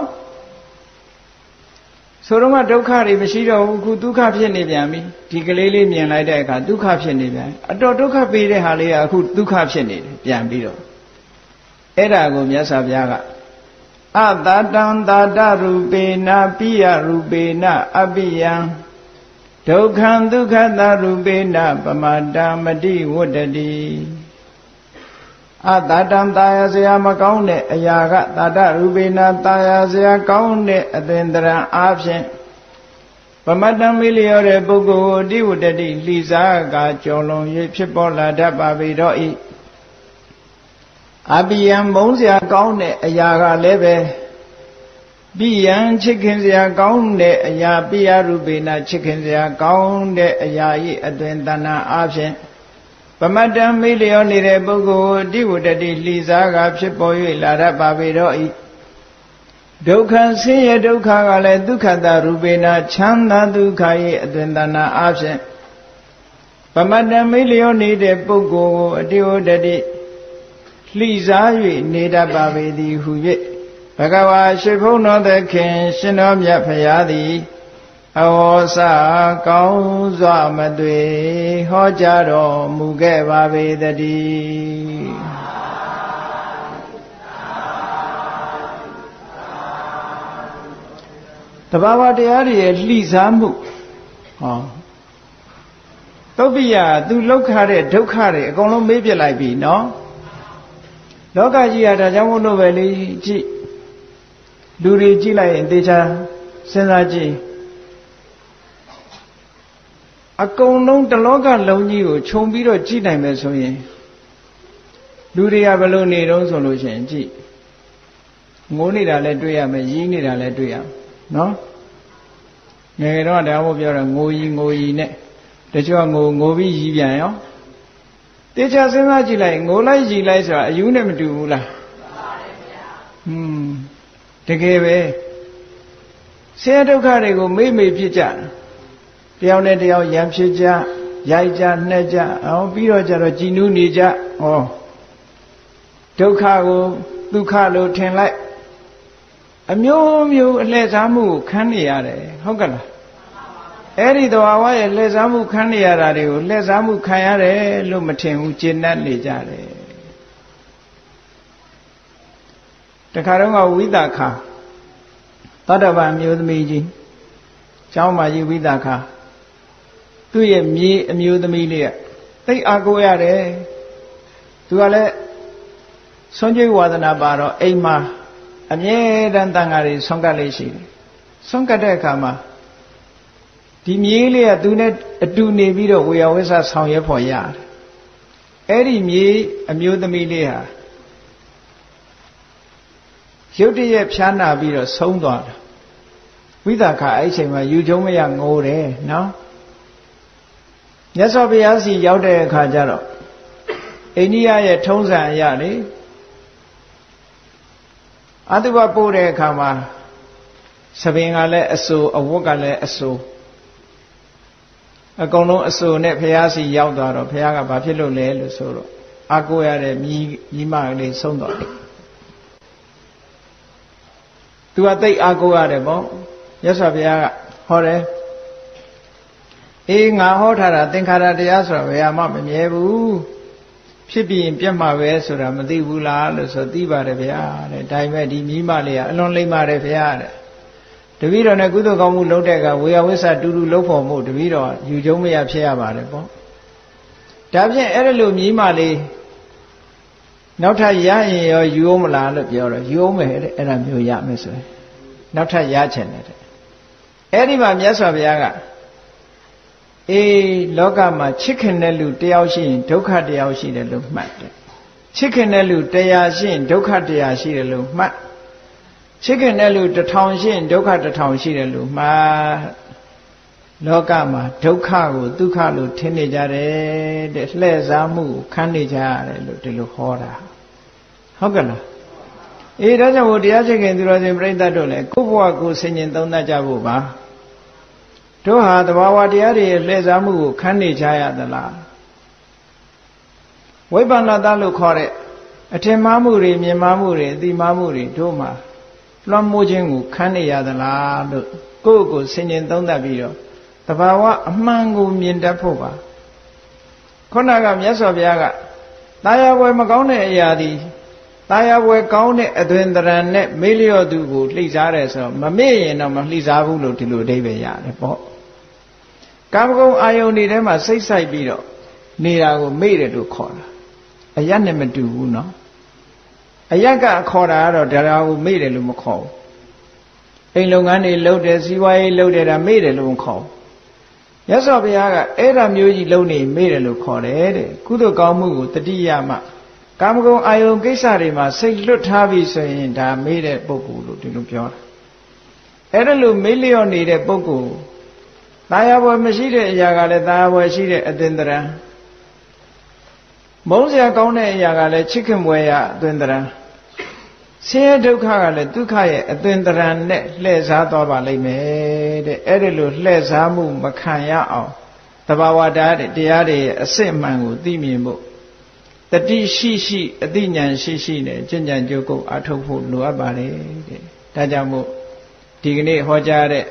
[SPEAKER 1] ဆိုတော့မှဒုက္ခတွေမရှိတော့ဘူးခုဒုက္ခဖြစ်နေပြန်ပြီဒီကလေးလေးမြင်လိုက်တဲ့အခါဒုက္ခဖြစ်နေပြန်အတော်ဒုက္ခပေးတဲ့ဟာလေးကအခုဒုက္ခဖြစ်နေတယ်ပြန်ပြီးတော့အဲ့ဒါကိုမြတ်စွာဘုရားကအတတံသာတရူပေနပိယရူပေနအပိယံဒုက္ခံဒုက္ခတရူပေနပမတမတိဝတ္တတိအတတံတာယာစရာမကောင်းတဲ့အရာကသာတရူပေနတာယာစရာကောင်းတဲ့အသင်္တရံအားဖြင့်ပမတံမိလျောတဲ့ပုဂ္ဂိုလ်ကိုတိဝတ္တတိလှီစားကကြော်လွန်၍ဖြစ်ပေါ်လာတတ်ပါပေတော့၏အပိယံမုန်းစရာကောင်းတဲ့အရာကလည်းပဲပိယံချစ်ခင်စရာကောင်းတဲ့အရာပိယရူပေနချစ်ခင်စရာကောင်းတဲ့အရာ၏အသွင်တဏ္ဍာအားဖြင့်ပမတ္တမိလျောနေတဲ့ပုဂ္ဂိုလ်တိဝတ္တတိလှီစားကဖြစ်ပေါ်၍လာတတ်ပါပေတော့၏ဒုက္ခဆင်းရဲဒုက္ခကလည်းဒုက္ခတရူပေနချမ်းသာဒုက္ခ၏အသွင်တဏ္ဍာအားဖြင့်ပမတ္တမိလျောနေတဲ့ပုဂ္ဂိုလ်ကိုအတိဝတ္တတိလှီစား၍နေတတ်ပါပေသည်ဟု၍ဘဂဝါရှိဖုံးတော်သခင်ရှင်တော်မြတ်ဖရာသည်အဝေါစကောင်းစွာမသွေဟောကြားတော်မူခဲ့ပါပေတည်းတဘာဝတရားတွေရဲ့လှီစားမှုဟောသုပ္ပိယသူလောက်ခတဲ့ဒုက္ခတွေအကုန်လုံးမေးပြလိုက်ပြီနော်လောကကြီးကဒါကြောင့်မို့လို့ပဲလေကြည့်လူတွေကြည့်လိုက်ရင်သေချာစဉ်းစားကြည့်အကုန်လုံးတလောကလုံးကြီးကိုခြုံပြီးတော့ကြည့်နိုင်မယ်ဆိုရင်လူတွေကဘယ်လိုနေတုံးဆိုလို့ရှိရင်ကြည့်ငိုနေတာလည်းတွေ့ရမယ်ရီးနေတာလည်းတွေ့ရမယ်နော်ငယ်တော့တရားဖို့ပြောတာငိုရီငိုရီနဲ့တချို့ငိုငိုပြီးရည်ပြန်ရောတေချာစဉ်းစားကြည့်လိုက်ငိုလိုက်ရည်လိုက်ဆိုတာအယူနဲ့မတူဘူးလားမှန်ပါတယ်ဗျာဟွန်းတကယ်ပဲဆင်းရဲဒုက္ခတွေကိုမိမိဖြစ်ကြတယောက်နဲ့တယောက်ရံဖြစ်ကြရိုက်ကြနှက်ကြအော်ပြီးတော့ကြတော့ကြည်နူးနေကြဟောဒုက္ခကိုဒုက္ခလို့ထင်လိုက်အမျိုးမျိုးအလှည့်စားမှုကိုခံနေရတယ်ဟုတ်ကလားအဲ့ဒီသဘာဝရဲ့လှည့်စားမှုခံနေရတာတွေကိုလှည့်စားမှုခံရတယ်လို့မထင်ဘူးကျေနပ်နေကြတယ်တခါတော့ကဝိသခာသောတပန်မျိုးသမီးကြီးကျောင်းမှာကြီးဝိသခာသူ့ရဲ့မြေးအမျိုးသမီးလေးကသိအားကိုးရတယ်သူကလည်းဆွမ်းကြွေးဝါဒနာပါတော့အိမ်မှာအမြဲတမ်းတန်ဃာတွေဆွမ်းကပ်လေးရှိတယ်ဆွမ်းကပ်တဲ့အခါမှာဒီမြေးလေးကသူနဲ့အတူနေပြီးတော့ဝေယဝိဆဆောင်ရွက်ဖို့ရတယ်အဲ့ဒီမြေးအမျိုးသမီးလေးဟာရုတ်တရက်ဖြားနာပြီးတော့ဆုံးသွားတာဝိသခာအဲ့ချိန်မှာယူကျုံမရငိုတယ်နော်မြတ်စွာဘုရားစီရောက်တဲ့အခါကျတော့အိန္ဒိယရဲ့ထုံးစံအရလေအတုပပို့တဲ့အခါမှာသဘင်ကလည်းအစိုးအဝတ်ကလည်းအစိုးအကုန်လုံးအစိုးနဲ့ဘုရားစီရောက်သွားတော့ဘုရားကဘာဖြစ်လို့လဲလို့ဆိုတော့အာကိုရတဲ့မြည်မြည်မကလေးဆုံးသွားတယ်သူကသိအာကိုရတယ်ပေါ့မြတ်စွာဘုရားကဟောတယ်အေးငါဟောထားတာသင်္ခါရတရားဆိုတာဘယ်မှမမြဲဘူးဖြစ်ပြီးရင်ပြတ်မှာပဲဆိုတာမသိဘူးလားလို့ဆိုသိပါတယ်ဗျာတဲ့ဒါပေမဲ့ဒီမိမလေးကအလွန်လိမ့်ပါတယ်ဗျာတဲ့တပည့်တော်နဲ့ကုသိုလ်ကောင်းမှုလုပ်တဲ့အခါဝေယဝိဆတူတူလုပ်ဖို့မို့တပည့်တော်ယူကျုံမရဖြစ်ရပါတယ်ပေါ့ဒါဖြင့်အဲ့ဒါလိုမိမလေးနောက်ထပ်ရရင်ရောယူအောင်မလားလို့ပြောတော့ယူအောင်မယ်တဲ့အဲ့ဒါမျိုးရမယ်ဆိုရင်နောက်ထပ်ရချင်တယ်တဲ့အဲ့ဒီမှာမြတ်စွာဘုရားကအေးလောကမှာချစ်ခင်တဲ့လူတယောက်ရှိရင်ဒုက္ခတယောက်ရှိတယ်လို့မှတ်တယ်ချစ်ခင်တဲ့လူတရားရှိရင်ဒုက္ခတရားရှိတယ်လို့မှတ်ချစ်ခင်တဲ့လူတစ်ထောင်ရှိရင်ဒုက္ခတစ်ထောင်ရှိတယ်လို့မှတ်လောကမှာဒုက္ခကိုဒုက္ခလို့ထင်နေကြတယ်တဲ့လှည့်စားမှုကိုခံနေကြရတယ်လို့ဒီလိုဟောတာဟုတ်ကဲ့လားအေးဒါကြောင့်ဘုရားချစ်ခင်သူတော်စင်ပြိဿတ်တို့လည်းကိုယ့်ဘဝကိုဆင်ញင်သုံးသပ်ကြဖို့ပါတို့ဟာသဘာဝတရားတွေလှည့်စားမှုကိုခံနေကြရသလားဝိပဿနာသားလို့ခေါ်တဲ့အထင်မှားမှုတွေမြင်မှားမှုတွေအသိမှားမှုတွေတို့မှာလွှမ်းမိုးခြင်းကိုခံနေရသလားလို့ကိုယ့်ကိုဆင်ញင်သုံးသပ်ပြီးတော့သဘာဝအမှန်ကိုမြင်တတ်ဖို့ပါခုနကမြတ်စွာဘုရားကတာယာဝယ်မကောင်းတဲ့အရာသည်တာယာဝယ်ကောင်းတဲ့အသွင်သဏ္ဍာန်နဲ့မေ့လျော့သူကိုလှိစားတယ်ဆိုတော့မမေ့ရင်တော့မလှိစားဘူးလို့ဒီလိုအဓိပ္ပာယ်ရတယ်ပေါ့ကာမဂုဏ်အာယုန်တွေထဲမှာစိတ်ဆိုင်ပြီးတော့နေတာကိုမေ့တယ်လို့ခေါ်တာအယတ်နဲ့မတူဘူးနော်အယတ်ကခေါ်တာကတော့ဒါကိုမေ့တယ်လို့မခေါ်ဘူးအိမ်လုပ်ငန်းတွေလုပ်တယ်စီးပွားရေးလုပ်တယ်ဒါမေ့တယ်လို့မခေါ်ဘူးမြတ်စွာဘုရားကအဲ့ဒါမျိုးကြီးလုံးနေမေ့တယ်လို့ခေါ်တယ်တဲ့ကုသိုလ်ကောင်းမှုကိုတတိယမှကာမဂုဏ်အာယုန်ကိစ္စတွေမှာစိတ်လွတ်ထားပြီဆိုရင်ဒါမေ့တဲ့ပုဂ္ဂိုလ်လို့ဒီလိုပြောတာအဲ့ဒါလို့မေ့လျော့နေတဲ့ပုဂ္ဂိုလ်တာယာဘွယ်မရှိတဲ့အရာကလည်းတာယာဘွယ်ရှိတဲ့အသင်္တရံမုန်းစရာကောင်းတဲ့အရာကလည်းချစ်ခင်ဘွယ်ရအသင်္တရံဆင်းရဲဒုက္ခကလည်းဒုက္ခရဲ့အသင်္တရံနဲ့လှည့်စားသွားပါလိမ့်မယ်တဲ့အဲ့ဒီလိုလှည့်စားမှုမခံရအောင်သဘာဝတရားတရားတွေရဲ့အစစ်အမှန်ကိုသိမြင်ဖို့တတိရှိရှိအသိဉာဏ်ရှိရှိနဲ့ကျင့်ကြံကြိုးကုပ်အထောက်ဖို့လိုအပ်ပါတယ်တဲ့ဒါကြောင့်မို့ဒီကနေ့ဟောကြားတဲ့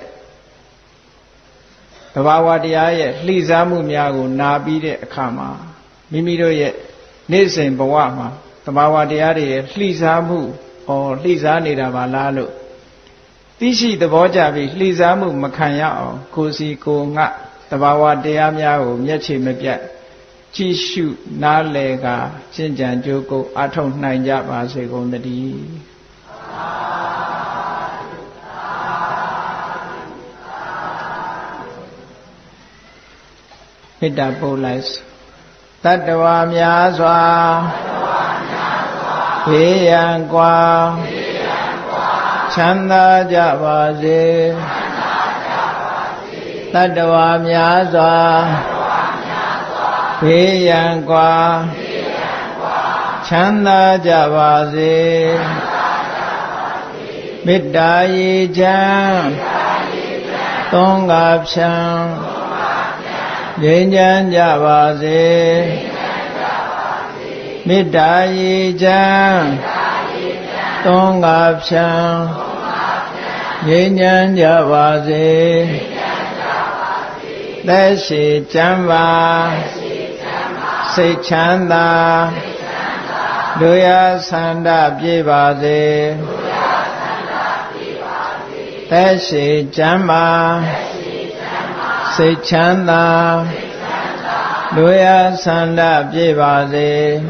[SPEAKER 1] သဘာဝတရားရဲ့လှိစားမှုများကိုနာပြီးတဲ့အခါမှာမိမိတို့ရဲ့နေ့စဉ်ဘဝမှာသဘာဝတရားတွေရဲ့လှိစားမှုဩလှိစားနေတာပါလားလို့သိရှိသဘောကျပြီးလှိစားမှုမခံရအောင်ကိုယ်စီကိုယ်ငှသဘာဝတရားများကိုမျက်ခြေမပြတ်ကြည့်ရှုနားလည်ကကျင့်ကြံကြိုးကုပ်အထောက်နိုင်ကြပါစေကုန်သတည်းမေတ္တာပို့လိုက်တတ္တဝါများစွာဘေးရန်ကွာချမ်းသာကြပါစေတတ္တဝါများစွာဘေးရန်ကွာချမ်းသာကြပါစေမေတ္တာရေချမ်းသုံးငါဖြံငြိမ်းချမ်းကြပါစေမေတ္တာရေချမ်းသုံးငါဖြံငြိမ်းချမ်းကြပါစေသက်ရှိချမ်းပါစိတ်ချမ်းသာတို့ရဆန္ဒပြည့်ပါစေသက်ရှိချမ်းပါစိတ်ချမ်းသာတို့ရဆန္ဒပြည့်ပါစေ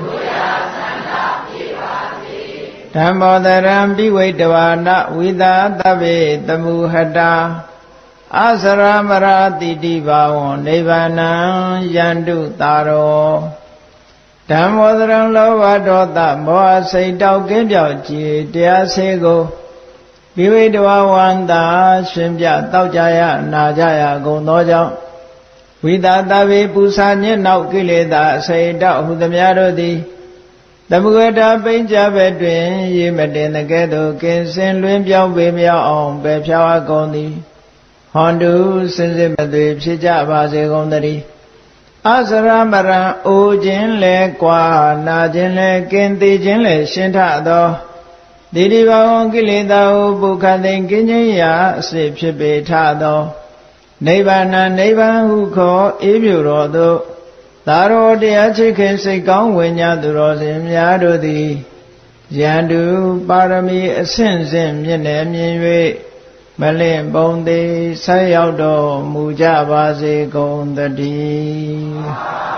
[SPEAKER 1] ဓမ္မောတရံပိဝိတဝါနဝိသာတဗ္ဗေတမုဟတာအစရမရာတိတိဘာဝံနိဗ္ဗာနံယန္တုတာရောဓမ္မောတရံလောဘဒေါသမောဟစိတ်တောက်ကင်းပြောက်ကြည်တရားစေကိုပိဝိတဝါဝန္တာရှင်ပြတောက်ကြရနာကြရကုန်သောကြောင့်ဝိသာတဗ္ဗေပူဇာညစ်နောက်ကိလေသာအစိတ်တောက်ဟုသမျှတို့သည်သမုဂတာပိဉ္ကြဘက်တွင်ရေမတင်တဲ့ကဲ့သို့ကင်းစင်လွင်ပြောင်းပေမြောက်အောင်ပယ်ဖြောင်းအပ်ကုန်သည်ဟွန်တုစင်စစ်မသွေဖြစ်ကြပါစေကုန်သတည်းအစရမရံအိုခြင်းလဲကွာနာခြင်းလဲကင်းသေးခြင်းလဲရှင်းထသောဒီဒီဘဝကိလေသာဟုပုခသိင်ကင်းခြင်းရာအစစ်ဖြစ်ပေထသောနိဗ္ဗာန်နိဗ္ဗာန်ဟုခေါ်အေးမြူတော်သို့သာရောတရားချစ်ခင်စိတ်ကောင်းဝိညာသူတော်စင်များတို့သည်ယန္တုပါရမီအဆင့်ဆင့်မြင့်နေမြင်၍မလင့်ပုံသေးဆက်ရောက်တော်မူကြပါစေကုန်သတည်း